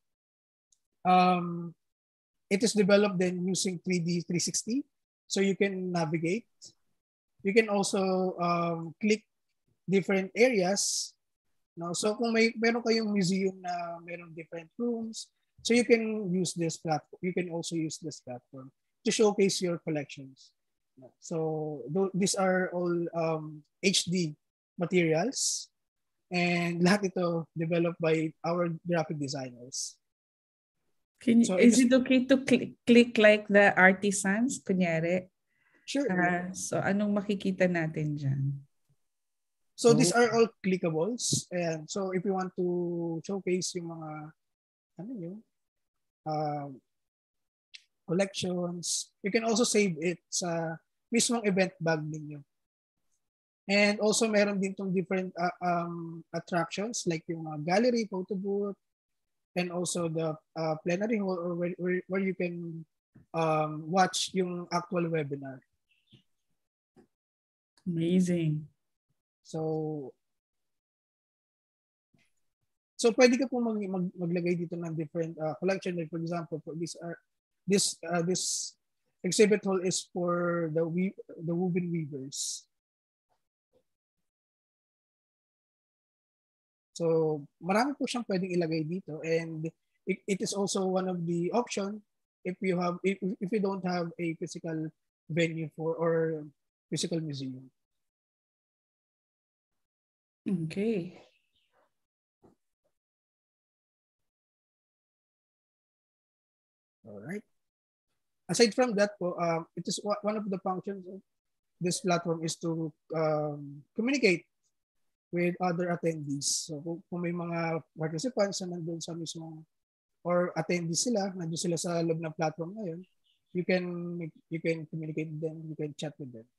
it is developed then using 3D 360, so you can navigate. You can also click different areas. No? So kung meron kayong museum na meron different rooms, so you can use this platform. You can also use this platform to showcase your collections. So these are all HD materials, and lahat ito developed by our graphic designers. Is it okay to click like the artisans, kunyari? Sure. So anong makikita natin dyan? So these are all clickables, and so if you want to showcase yung mga collections, you can also save it sa mismong event bag ninyo. And also meron din tong different attractions like yung gallery, photo booth, and also the plenary hall, or where you can watch yung actual webinar. Amazing. So pwede ka po maglagay dito ng different collection. Like for example, for this exhibit hall is for the woven weavers. So marami po siyang pwedeng ilagay dito, and it is also one of the option if you don't have a physical venue or physical museum. Okay. All right. Aside from that, it is one of the functions of this platform is to communicate with other attendees. So kung may mga participants na nandun sa mismong or attendees sila, nandun sila sa loob ng platform ngayon, you can communicate with them, you can chat with them.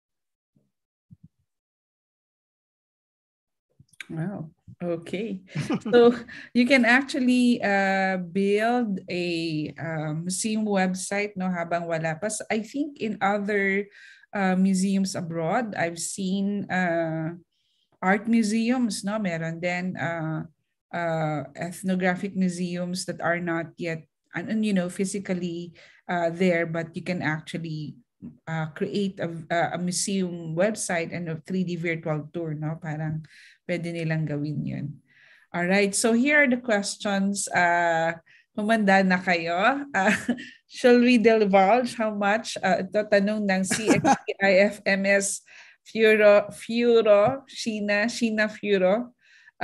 Wow. Okay. So you can actually build a museum website no habang wala pa. So I think in other museums abroad, I've seen art museums, no? Meron din ethnographic museums that are not yet physically there, but you can actually create a museum website and a 3D virtual tour, no? Parang pwede nilang gawin yun. All right, so here are the questions. Humanda na kayo. Shall we divulge how much? Ito tanong ng CXIFMS Furo, Sheena Furo.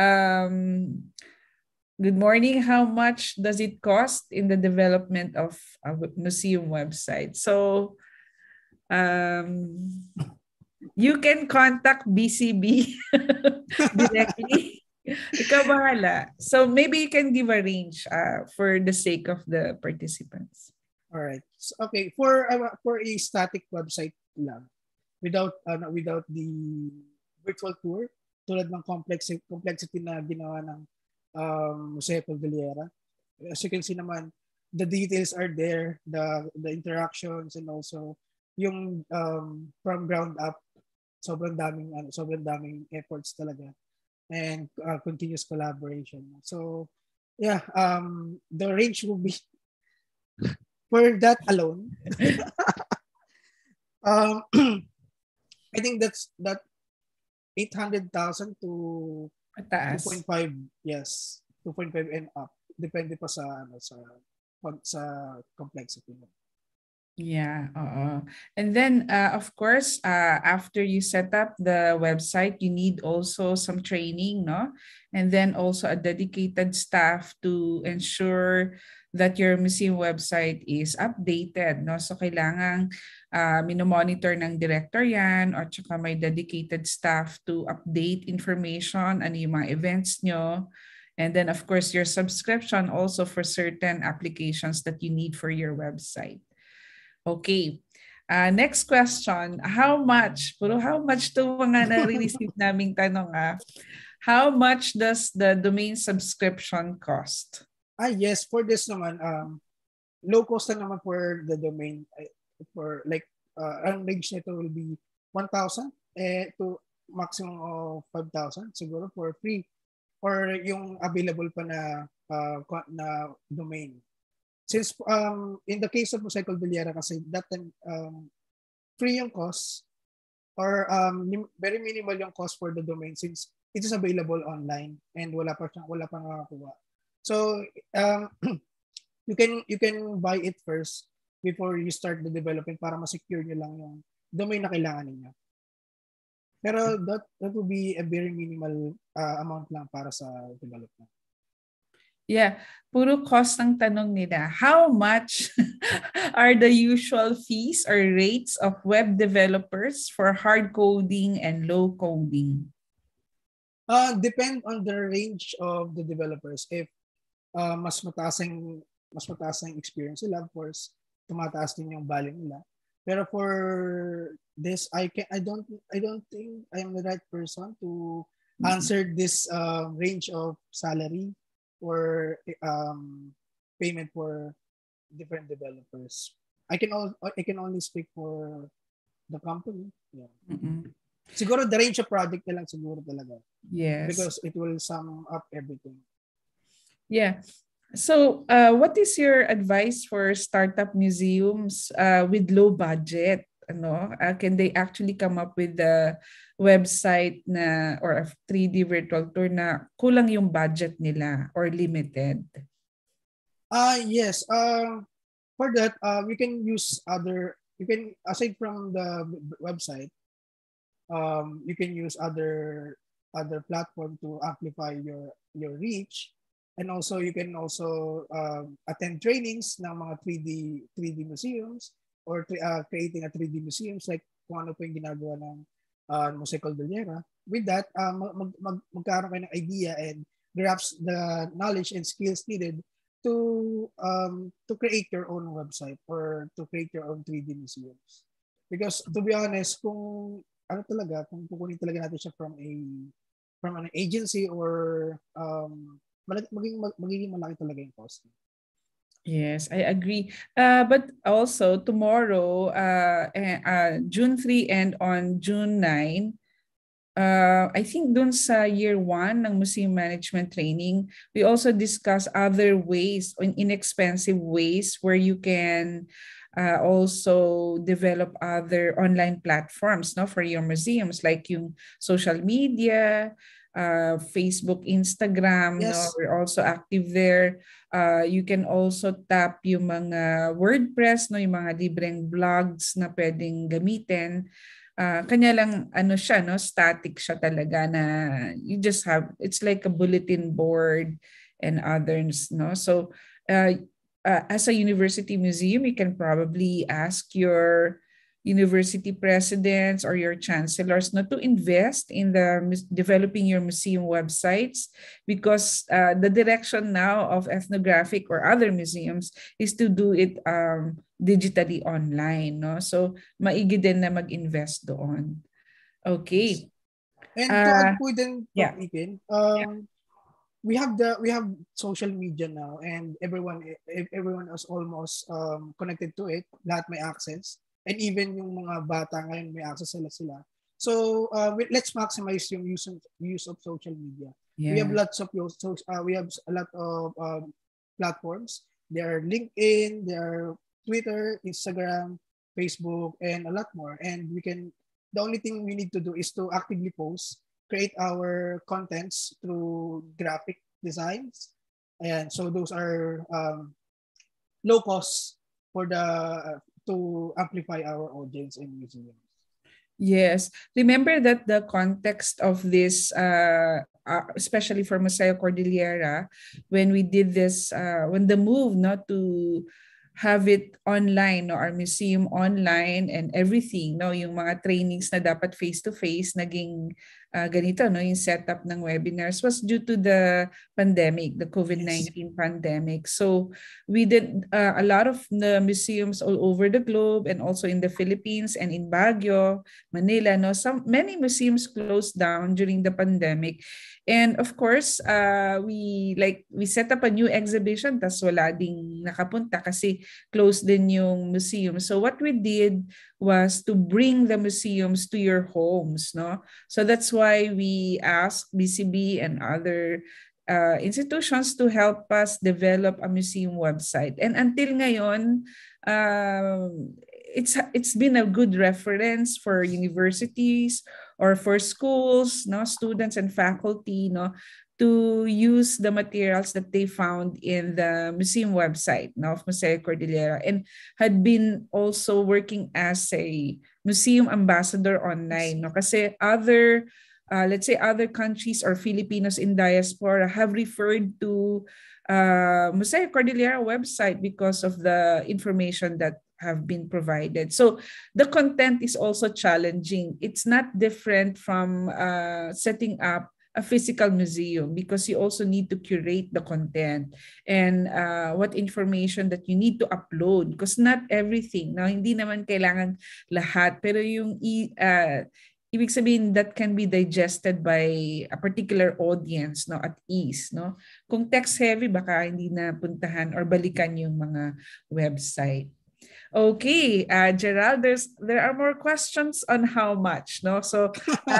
Good morning. How much does it cost in the development of a museum website? So, you can contact BCB directly. Ikaw bahala. So maybe you can give a range for the sake of the participants. All right. So, okay, for a static website lang, without the virtual tour, tulad ng complexity na ginawa ng Museo Cordillera. As you can see naman, the details are there, the interactions, and also yung from ground up, sobrang daming efforts talaga, and continuous collaboration. So yeah, the range will be for that alone. I think that's 800,000 to 2.5. Yes, 2.5 and up. Depende pa sa complexity. Yeah, and then of course, after you set up the website, you need also some training, no? And then also a dedicated staff to ensure that your museum website is updated, no? So kailangan minomonitor ng director yan, or tsaka may dedicated staff to update information, ano yung mga events nyo. And then, of course, your subscription also for certain applications that you need for your website. Okay. Next question. How much to mga nare-receive naming tanong How much does the domain subscription cost? Yes, for this naman, low cost na naman for the domain. For like, ang range nito will be 1,000 to maximum of 5,000 siguro for free. Or yung available pa na domain. Since in the case of Jose Cordillera kasi that time free yung cost or very minimal yung cost for the domain since it is available online and wala pa nakakuha. So you can buy it first before you start the development para ma-secure niyo lang yung domain na kailangan niyo. Pero that will be a very minimal amount lang para sa development. Yeah, puro cost ang tanong nila. How much are the usual fees or rates of web developers for hard coding and low coding? Depend on the range of the developers. If mas mataas ang experience nila, of course, tumataas din yung value nila. Pero for this, I don't think I am the right person to answer this range of salary or payment for different developers. I can only speak for the company. Yeah. Siguro the range of project na lang siguro talaga. Yes. Because it will sum up everything. Yeah. So, what is your advice for startup museums with low budget? Can they actually come up with a website or a 3D virtual tour na kulang yung budget nila or limited? Yes. For that, we can use aside from the website, you can use other platform to amplify your reach. And also, you can also attend trainings ng mga 3D museums or creating a 3D museums like kung ano po yung ginagawa ng Jose Cordillera. With that, magkaroon kayo ng idea and grasp the knowledge and skills needed to create your own website or to create your own 3D museums. Because to be honest, kung kukunin talaga natin siya from an agency or magiging malaki talaga yung cost. Yes, I agree. But also tomorrow, June 3 and on June 9, I think dun sa year 1 ng museum management training, we also discuss other ways, inexpensive ways where you can also develop other online platforms for your museums like yung social media, Facebook, Instagram. Yes. We're also active there. You can also tap yung mga WordPress, yung mga libreng blogs na pwedeng gamitin. Kanya lang siya, static siya talaga na you just have, it's like a bulletin board and others. So as a university museum, you can probably ask your university presidents or your chancellors to invest in developing your museum websites, because the direction now of ethnographic or other museums is to do it digitally online. So maigi din na mag-invest doon. Okay. And to add po din, Ikin, we have social media now and everyone is almost connected to it. Lahat may access. And even yung mga bata ngayon may access sila. So let's maximize yung use of social media. Yeah. We have a lot of platforms. There are LinkedIn, there are Twitter, Instagram, Facebook, and a lot more. And the only thing we need to do is to actively post, create our contents through graphic designs. And so those are low cost to amplify our audience in museums. Yes. Remember that the context of this, especially for Museo Cordillera, when we did this, when the move to have it online, our museum online and everything, yung mga trainings na dapat face-to-face, naging ganito, no, yung setup ng webinars was due to the pandemic, the COVID-19 pandemic. So we did a lot of the museums all over the globe and also in the Philippines and in Baguio, Manila, no, many museums closed down during the pandemic. And of course, we set up a new exhibition, tas wala ding nakapunta kasi closed din yung museum. So what we did was to bring the museums to your homes, no? So that's why we asked BCB and other institutions to help us develop a museum website. And until ngayon, it's been a good reference for universities or for schools, no, students and faculty, no, to use the materials that they found in the museum website, no, of Museo Cordillera, and had been also working as a museum ambassador online, no, kasi other let's say other countries or Filipinos in diaspora have referred to Museo Cordillera website because of the information that have been provided. So the content is also challenging. It's not different from setting up a physical museum because you also need to curate the content and what information that you need to upload, because not everything, no, hindi naman kailangan lahat, pero yung ibig sabihin that can be digested by a particular audience, no, at ease, no. Kung text heavy, baka hindi na puntahan or balikan yung mga website. Okay, Gerald, there are more questions on how much, no? So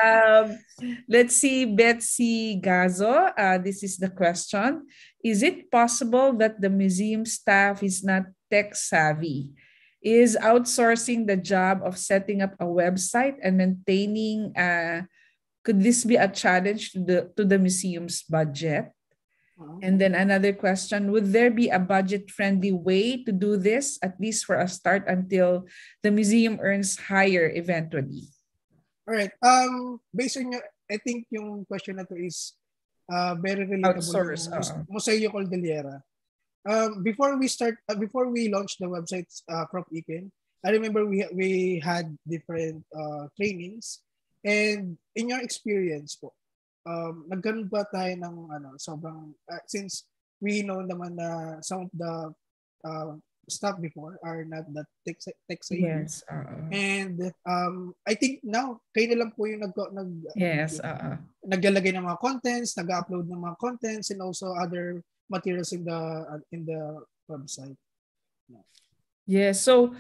let's see, Betsy Gazo, this is the question. Is it possible that the museum staff is not tech savvy? Is outsourcing the job of setting up a website and maintaining, could this be a challenge to the museum's budget? And then another question, would there be a budget-friendly way to do this, at least for a start, until the museum earns higher eventually? All right. Based on your, I think yung question na to is very relatable. Outsource. Museo Cordillera. Before we launched the website, Prof. Iken, I remember we had different trainings. And in your experience po, nagkaroon ba tayo ng sobrang since we know naman na some of the staff before are not that tech savvy. Yes. And I think now kayo na lang po yung naglalagay ng mga contents, nag-upload ng mga contents, and also other materials in the website. Yes. So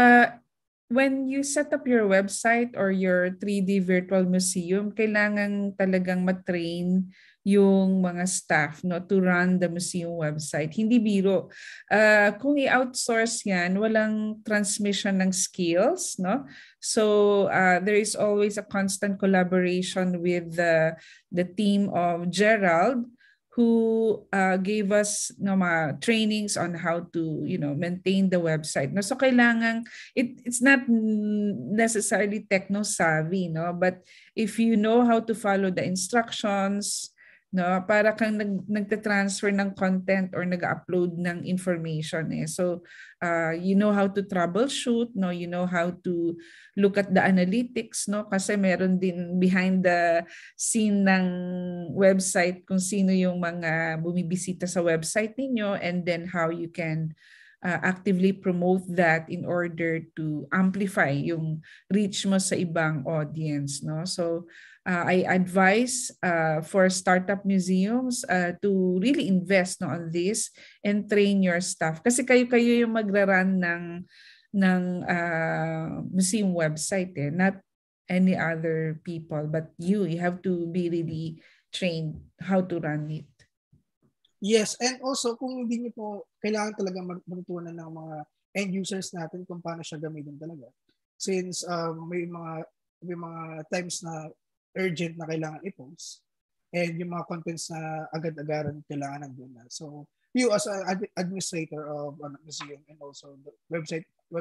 when you set up your website or your 3D virtual museum, kailangan talagang matrain yung mga staff, no, to run the museum website. Hindi biro. Kung i-outsource yan, walang transmission ng skills, no? So there is always a constant collaboration with the team of Gerald, who gave us trainings on how to maintain the website. No, so kailangan it's not necessarily techno savvy, no, but if you know how to follow the instructions, no, para kang nagte-transfer ng content or nag-upload ng information So you know how to troubleshoot, no, you know how to look at the analytics, no, kasi meron din behind the scene ng website kung sino yung mga bumibisita sa website ninyo, and then how you can actively promote that in order to amplify yung reach mo sa ibang audience, no. So I advise for startup museums to really invest on this and train your staff. Kasi kayo yung magra-run ng museum website, not any other people, but you have to be really trained how to run it. Yes, and also kung hindi niyo po kailangan talaga magtutunan ng mga end users natin kung paano siya gamitin talaga. Since may mga times na urgent na kailangan i-post, and yung mga contents na agad-agaran kailangan nandun na. So, you as an administrator of museum and also the website,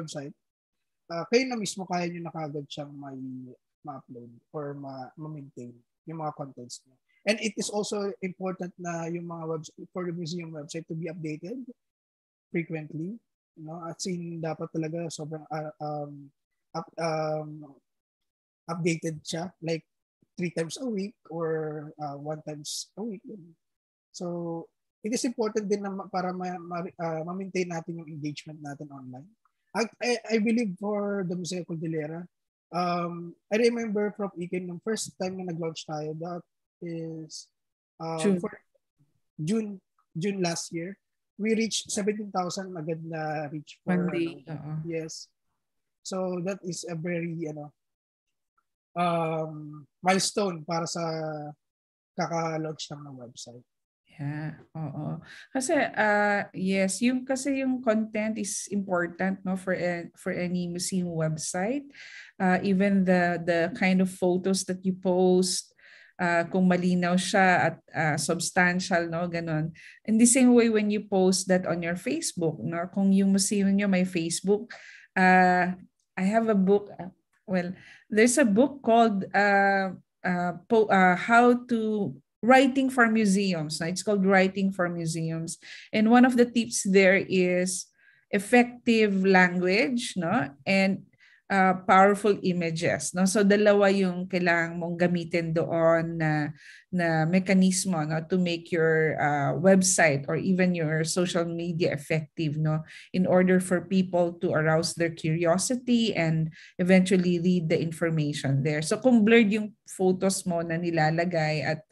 kayo na mismo kaya nyo na kagad siyang ma-upload or ma-maintain yung mga contents niyo. And it is also important na yung mga website for the museum website to be updated frequently, at sin dapat talaga sobrang updated siya, like 3 times a week or 1 times a week. So it is important din na para ma-maintain natin yung engagement natin online. I believe for the Museo Cordillera, I remember from Iken, yung first time na nag-launch tayo, that is for June last year, we reached 17,000 agad na reach for Monday. Yes. So that is a very milestone para sa kaka-launch ng website. Yeah, oo. Kasi yes, yung content is important, no, for any museum website. Even the kind of photos that you post, kung malinaw siya at substantial, no, ganon. In the same way when you post that on your Facebook, no, kung yung museum nyo may Facebook, I have a book, there's a book called How to Writing for Museums. It's called Writing for Museums. And one of the tips there is effective language, no? And powerful images, no? So dalawa yung kailangan mong gamitin doon na mekanismo, no, to make your website or even your social media effective, no, in order for people to arouse their curiosity and eventually read the information there. So kung blurred yung photos mo na nilalagay at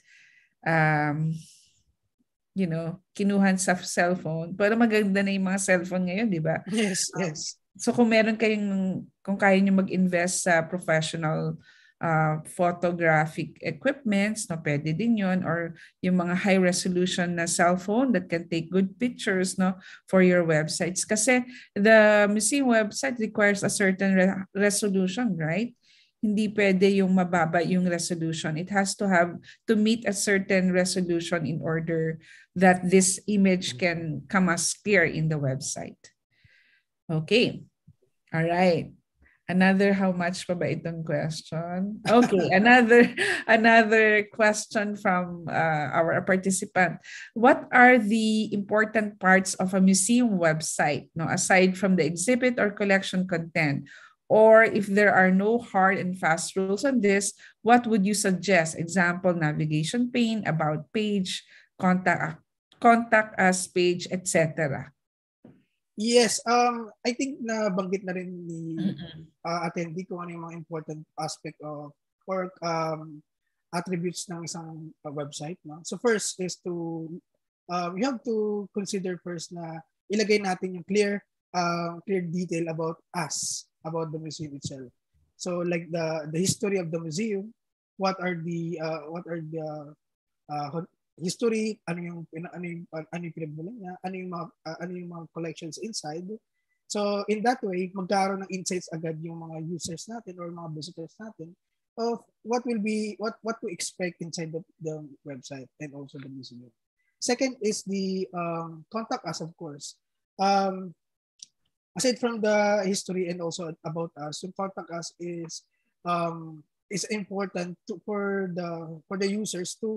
kinuhan sa cellphone, pero maganda na yung mga cellphone ngayon, di ba? Yes, yes. So kung kaya nyo mag-invest sa professional photographic equipments, no, pwede din yun, or yung mga high resolution na cellphone that can take good pictures, no, for your websites. Kasi the museum website requires a certain resolution, right? Hindi pwede yung mababa yung resolution. It has to meet a certain resolution in order that this image can come as clear in the website. Okay. All right. Another, how much pa ba itong question? Okay, another question from our participant. What are the important parts of a museum website, no, aside from the exhibit or collection content? Or if there are no hard and fast rules on this, what would you suggest? Example, navigation pane, about page, contact us page, etc. Yes, I think nabanggit na rin ni attendee kung ano yung mga important aspect of or attributes ng isang website, no? So first is you have to consider first na ilagay natin yung clear detail about us, about the museum itself. So like the history of the museum, what are the history, ano yung pinagmulan niya, ano yung mga collections inside. So in that way, magkaroon ng insights agad yung mga users natin or mga visitors natin of what to expect inside the website and also the museum. Second is the contact us, of course. Aside from the history and also about us, yung contact us is important for the users to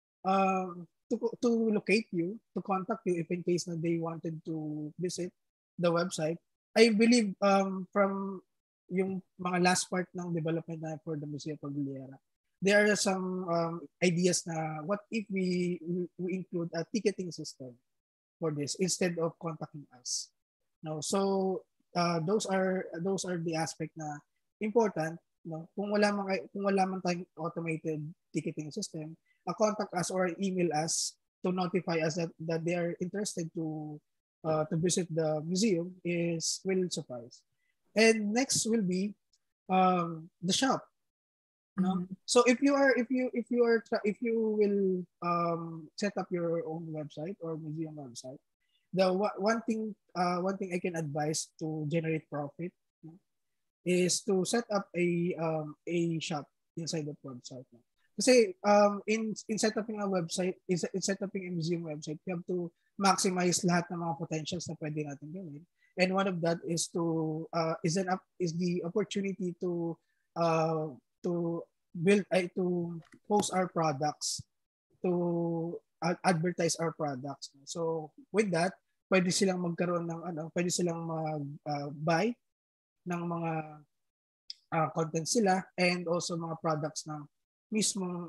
locate you, to contact you if in case na they wanted to visit the website. I believe from yung mga last part ng development na for the Museo Cordillera, there are some ideas na what if we include a ticketing system for this instead of contacting us. No, so those are the aspect na important, no? Kung wala man tayong automated ticketing system, contact us or email us to notify us that they are interested to visit the museum will suffice. And next will be the shop. No? So if you will set up your own website or museum website, the one thing I can advise to generate profit, no, is to set up a shop inside the website. No? Kasi in setuping a website, in setuping a museum website, you have to maximize lahat ng mga potentials na pwede natin gawin. And one of that is the opportunity to post our products, to advertise our products. So with that, pwede silang magkaroon ng pwede silang mag-buy ng mga content sila and also mga products ng mismong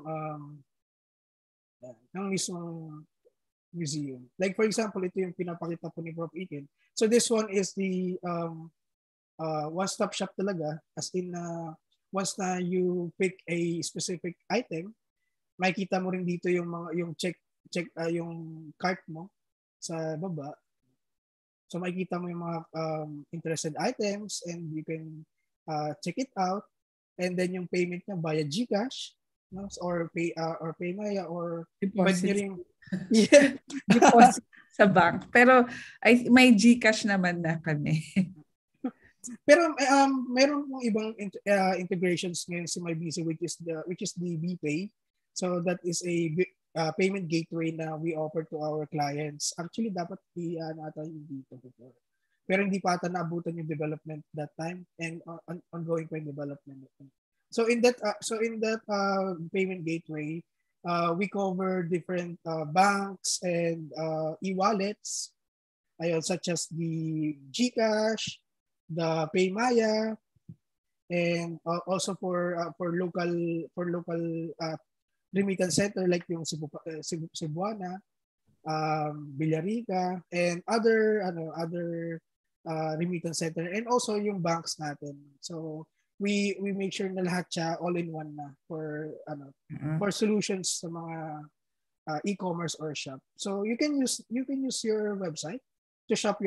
ng mismong museum. Like for example, ito yung pinapakita po ni Prof. Iken. So this one is the one-stop shop talaga, as in once na you pick a specific item, makikita mo rin dito yung mga yung check yung cart mo sa baba. So makikita mo yung mga interested items and you can check it out, and then yung payment niya via GCash, no? Or PayMaya or pwede nyo rin deposit sa bank. Pero may GCash naman na kami. Pero meron pong ibang integrations ngayon si MyBC, which is the BPay. So that is a payment gateway na we offer to our clients. Actually dapat ata yung dito before. Pero hindi pa ata naabutan yung development that time, and ongoing pa yung development. So in that payment gateway, we cover different banks and e-wallets, such as the GCash, the PayMaya, and also for local remittance center like yung Cebuana, Villarica, and other remittance center, and also yung banks natin. So we make sure na lahat siya all in one na for for solutions sa mga e-commerce or shop. So you can use your website to shop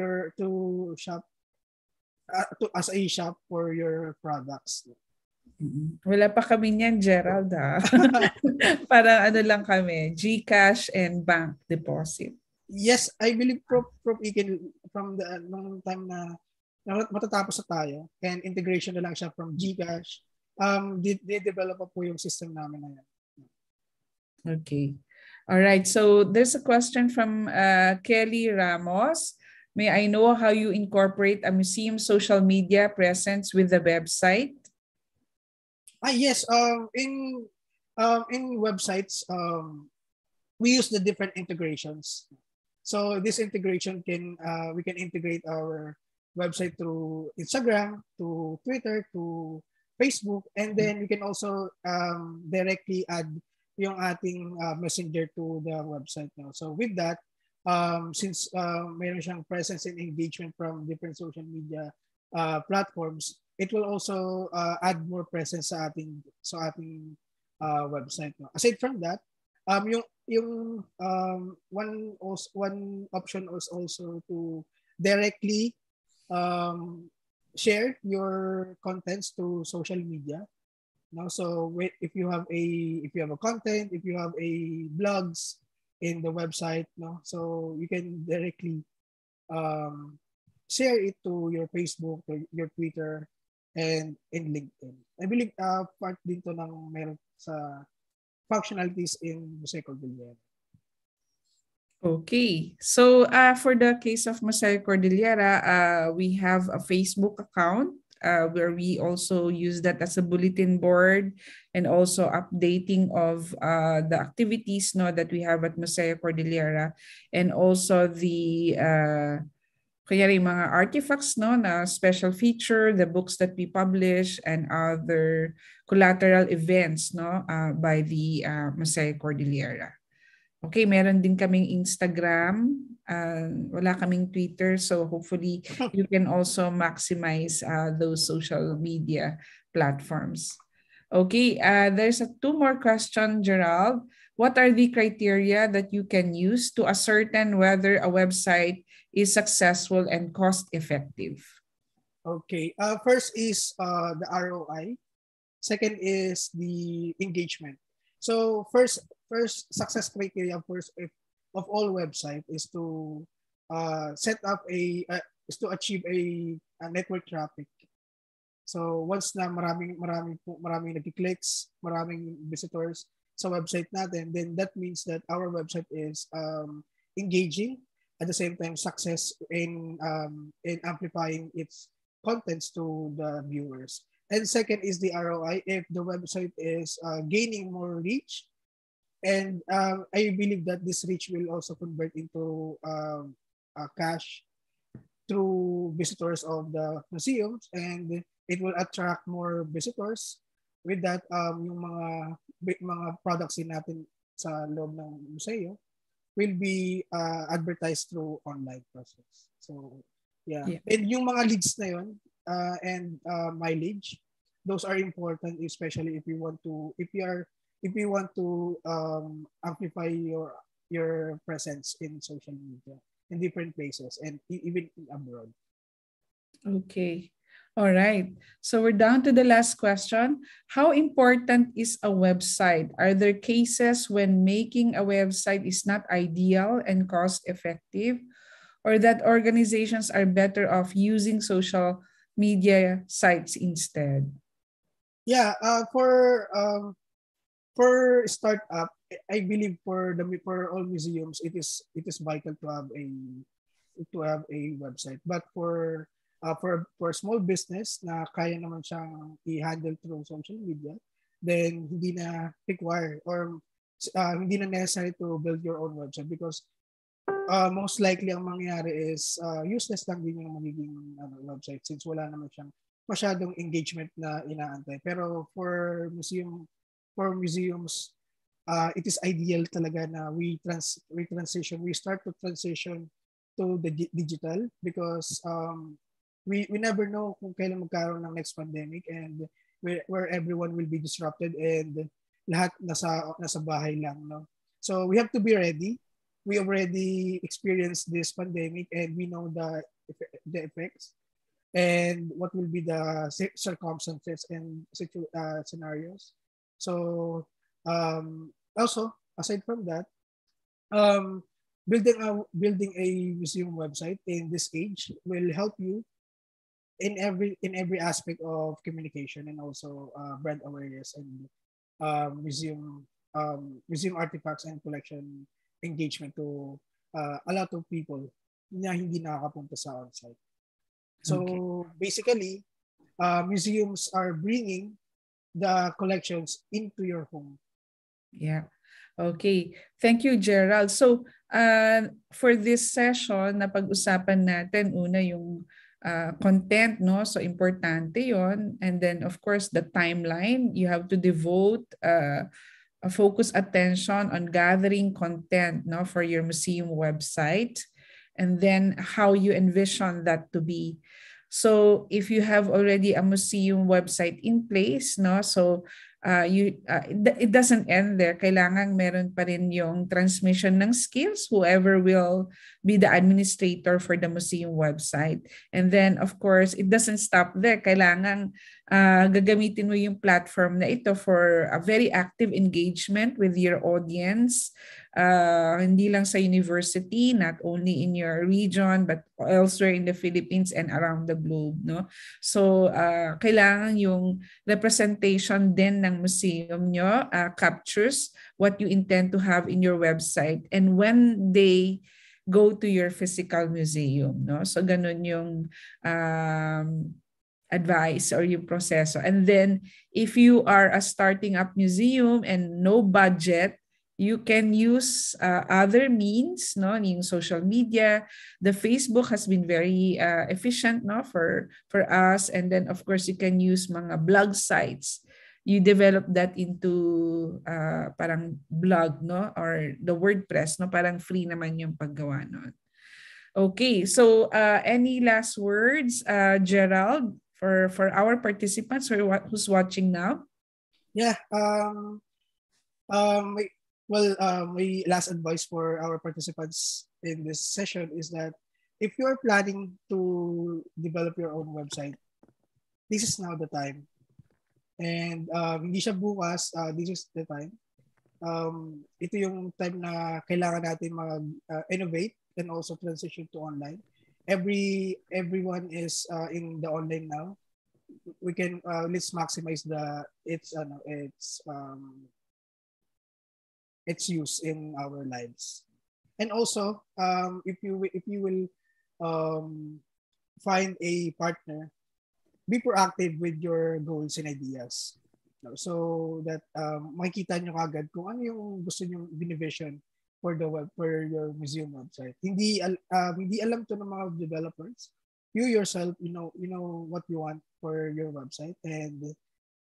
as a shop for your products. Wala pa kami niyan, Gerald. Parang lang kami, GCash and bank deposit. Yes, I believe Prof. Iken, from nung time na matatapos na tayo, and integration na lang siya from GCash, develop po yung system namin na yan. Okay. All right. So there's a question from Kelly Ramos. May I know how you incorporate a museum social media presence with the website? Yes. In websites, we use the different integrations. So this integration we can integrate our website through Instagram, to Twitter, to Facebook, and then we can also directly add yung ating messenger to the website now. So with that, since mayroon siyang presence and engagement from different social media platforms, it will also add more presence sa ating website. No? Aside from that, yung one option is also to directly share your contents to social media. No? So if you have a content, if you have a blogs in the website, no, so you can directly share it to your Facebook, to your Twitter, and in LinkedIn. I believe part din to ng meron sa functionalities in Mosaic Cordillera. Okay. So for the case of Mosaic Cordillera, we have a Facebook account where we also use that as a bulletin board, and also updating of the activities that we have at Mosaic Cordillera, and also the kaya mga artifacts na special feature, the books that we publish, and other collateral events by the Mosaic Cordillera. Okay, meron din kaming Instagram, wala kaming Twitter, so hopefully you can also maximize those social media platforms. Okay, there's two more questions, Gerald. What are the criteria that you can use to ascertain whether a website is successful and cost-effective? Okay. First is the ROI. Second is the engagement. So first success criteria of all website is to set up is to achieve a network traffic. So once na maraming nagki-clicks, maraming visitors sa website natin, then that means that our website is engaging, at the same time success in amplifying its contents to the viewers. And second is the ROI. If the website is gaining more reach, and I believe that this reach will also convert into cash through visitors of the museums, and it will attract more visitors, with that, yung mga products din natin sa loob ng museo will be advertised through online process. So, yeah. And yung mga leads na yun, and mileage, those are important, especially if you want to amplify your presence in social media in different places and even abroad. Okay. All right. So we're down to the last question. How important is a website? Are there cases when making a website is not ideal and cost effective, or that organizations are better off using social media sites instead? Yeah, for startup, I believe for all museums, it is vital to have a website. But for small business na kaya naman siyang i-handle through social media, then hindi na require or hindi na necessary to build your own website, because most likely ang mangyayari is useless lang din yung magiging website, since wala naman siyang masyadong engagement na inaantay. Pero for museums, it is ideal talaga na we start to transition to the digital, because we never know kung kailan magkaroon ng next pandemic, and where everyone will be disrupted and lahat nasa bahay lang, no? So we have to be ready. We already experienced this pandemic, and we know the effects and what will be the circumstances and scenarios. So also, aside from that, building a museum website in this age will help you in every aspect of communication, and also brand awareness, and museum artifacts and collection engagement to a lot of people na hindi nakakapunta sa on-site. So basically, museums are bringing the collections into your home. Yeah. Okay. Thank you, Gerald. So for this session, napag-usapan natin una yung content, no? So importante yon. And then of course the timeline, you have to devote a focus attention on gathering content, no, for your museum website, and then how you envision that to be. So if you have already a museum website in place, no, so it doesn't end there. Kailangan meron pa rin yung transmission ng skills, whoever will be the administrator for the museum website. And then, of course, it doesn't stop there. Kailangan gagamitin mo yung platform na ito for a very active engagement with your audience. Hindi lang sa university, not only in your region, but elsewhere in the Philippines and around the globe, no? So, kailangan yung representation din ng museum nyo captures what you intend to have in your website and when they go to your physical museum, no? So, ganun yung advice or yung proseso. And then, if you are a starting up museum and no budget, you can use other means, no, yung social media. The Facebook has been very efficient, no, for us. And then, of course, you can use mga blog sites. You develop that into parang blog, no, or the WordPress, no, parang free naman yung paggawa nun. Okay, so any last words, Gerald, for our participants who's watching now? Yeah. My last advice for our participants in this session is that if you're planning to develop your own website, this is now the time. And hindi siya bukas, this is the time. Ito yung time na kailangan natin mag-innovate and also transition to online. Everyone is in the online now. We can let's maximize its use in our lives. And also, if you will find a partner, be proactive with your goals and ideas, so that makikita nyo agad kung ano yung gusto nyo binivision for your museum website. Hindi alam to ng mga developers. You yourself, you know what you want for your website, and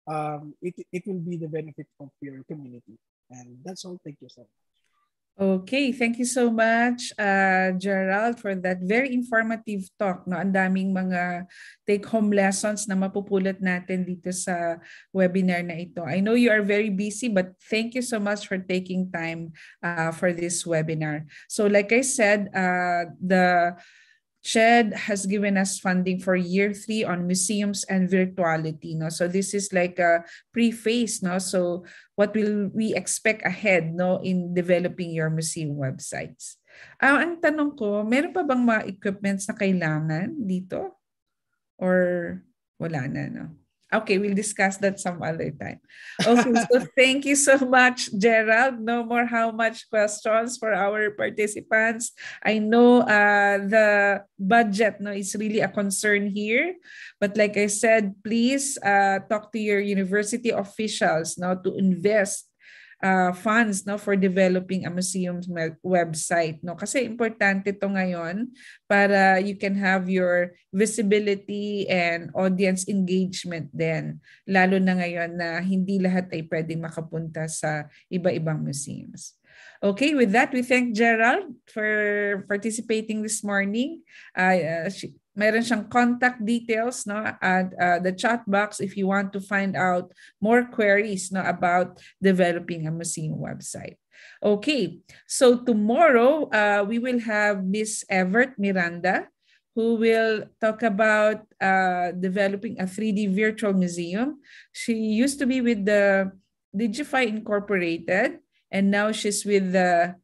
it will be the benefit of your community. And that's all. Thank you so much. Okay, thank you so much, Gerald, for that very informative talk. No, ang daming mga take-home lessons na mapupulot natin dito sa webinar na ito. I know you are very busy, but thank you so much for taking time for this webinar. So, like I said, the SHED has given us funding for year 3 on museums and virtuality. No? So this is like a pre-phase. No? So what will we expect ahead, no, in developing your museum websites? Ang tanong ko, meron pa bang mga equipments na kailangan dito? Or wala na, no? Okay, we'll discuss that some other time. Okay, so thank you so much, Gerald. No more how much questions for our participants. I know the budget, no, is really a concern here. But like I said, please talk to your university officials, no, to invest funds, no, for developing a museum website, no, kasi importante to ngayon para you can have your visibility and audience engagement din, lalo na ngayon na hindi lahat ay pwedeng makapunta sa iba-ibang museums. Okay, with that, we thank Gerald for participating this morning. Meron siyang contact details, no, at the chat box if you want to find out more queries, no, about developing a museum website. Okay, so tomorrow we will have Miss Evert Miranda, who will talk about developing a 3D virtual museum. She used to be with the Digify Incorporated, and now she's with the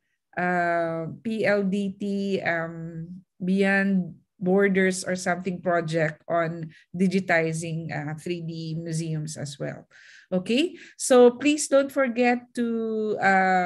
PLDT Beyond Borders or something project on digitizing 3D museums as well. Okay, so please don't forget to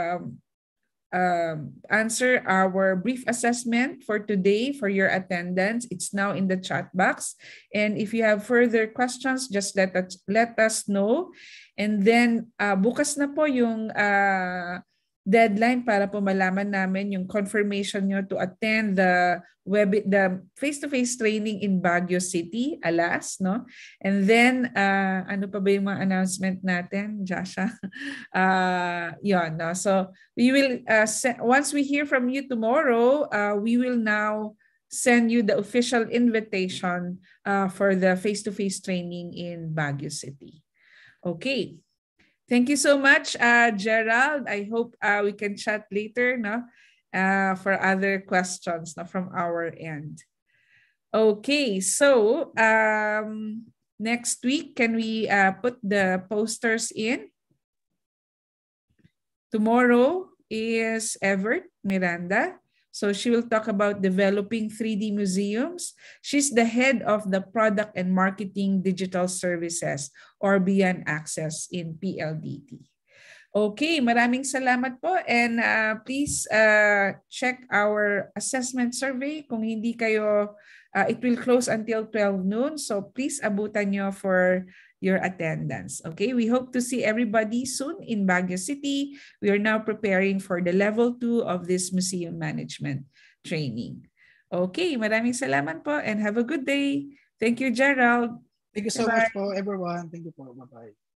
answer our brief assessment for today for your attendance. It's now in the chat box. And if you have further questions, just let us know. And then bukas na po yung deadline para po malaman namin yung confirmation nyo to attend the face-to-face training in Baguio City, alas, no? And then, ano pa ba yung mga announcement natin, Jasha? Yun, no? So, we will, once we hear from you tomorrow, we will now send you the official invitation for the face-to-face training in Baguio City. Okay. Thank you so much, Gerald. I hope we can chat later, no, for other questions, no, from our end. Okay, so next week, can we put the posters in? Tomorrow is Evert Miranda. So she will talk about developing 3D museums. She's the head of the Product and Marketing Digital Services or Beyond Access in PLDT. Okay, maraming salamat po, and please check our assessment survey. Kung hindi kayo, it will close until 12 noon. So please abutan nyo for your attendance. Okay, we hope to see everybody soon in Baguio City. We are now preparing for the level 2 of this museum management training. Okay, maraming salamat po and have a good day. Thank you, Gerald. Thank you so much po, everyone. Thank you po. Bye-bye.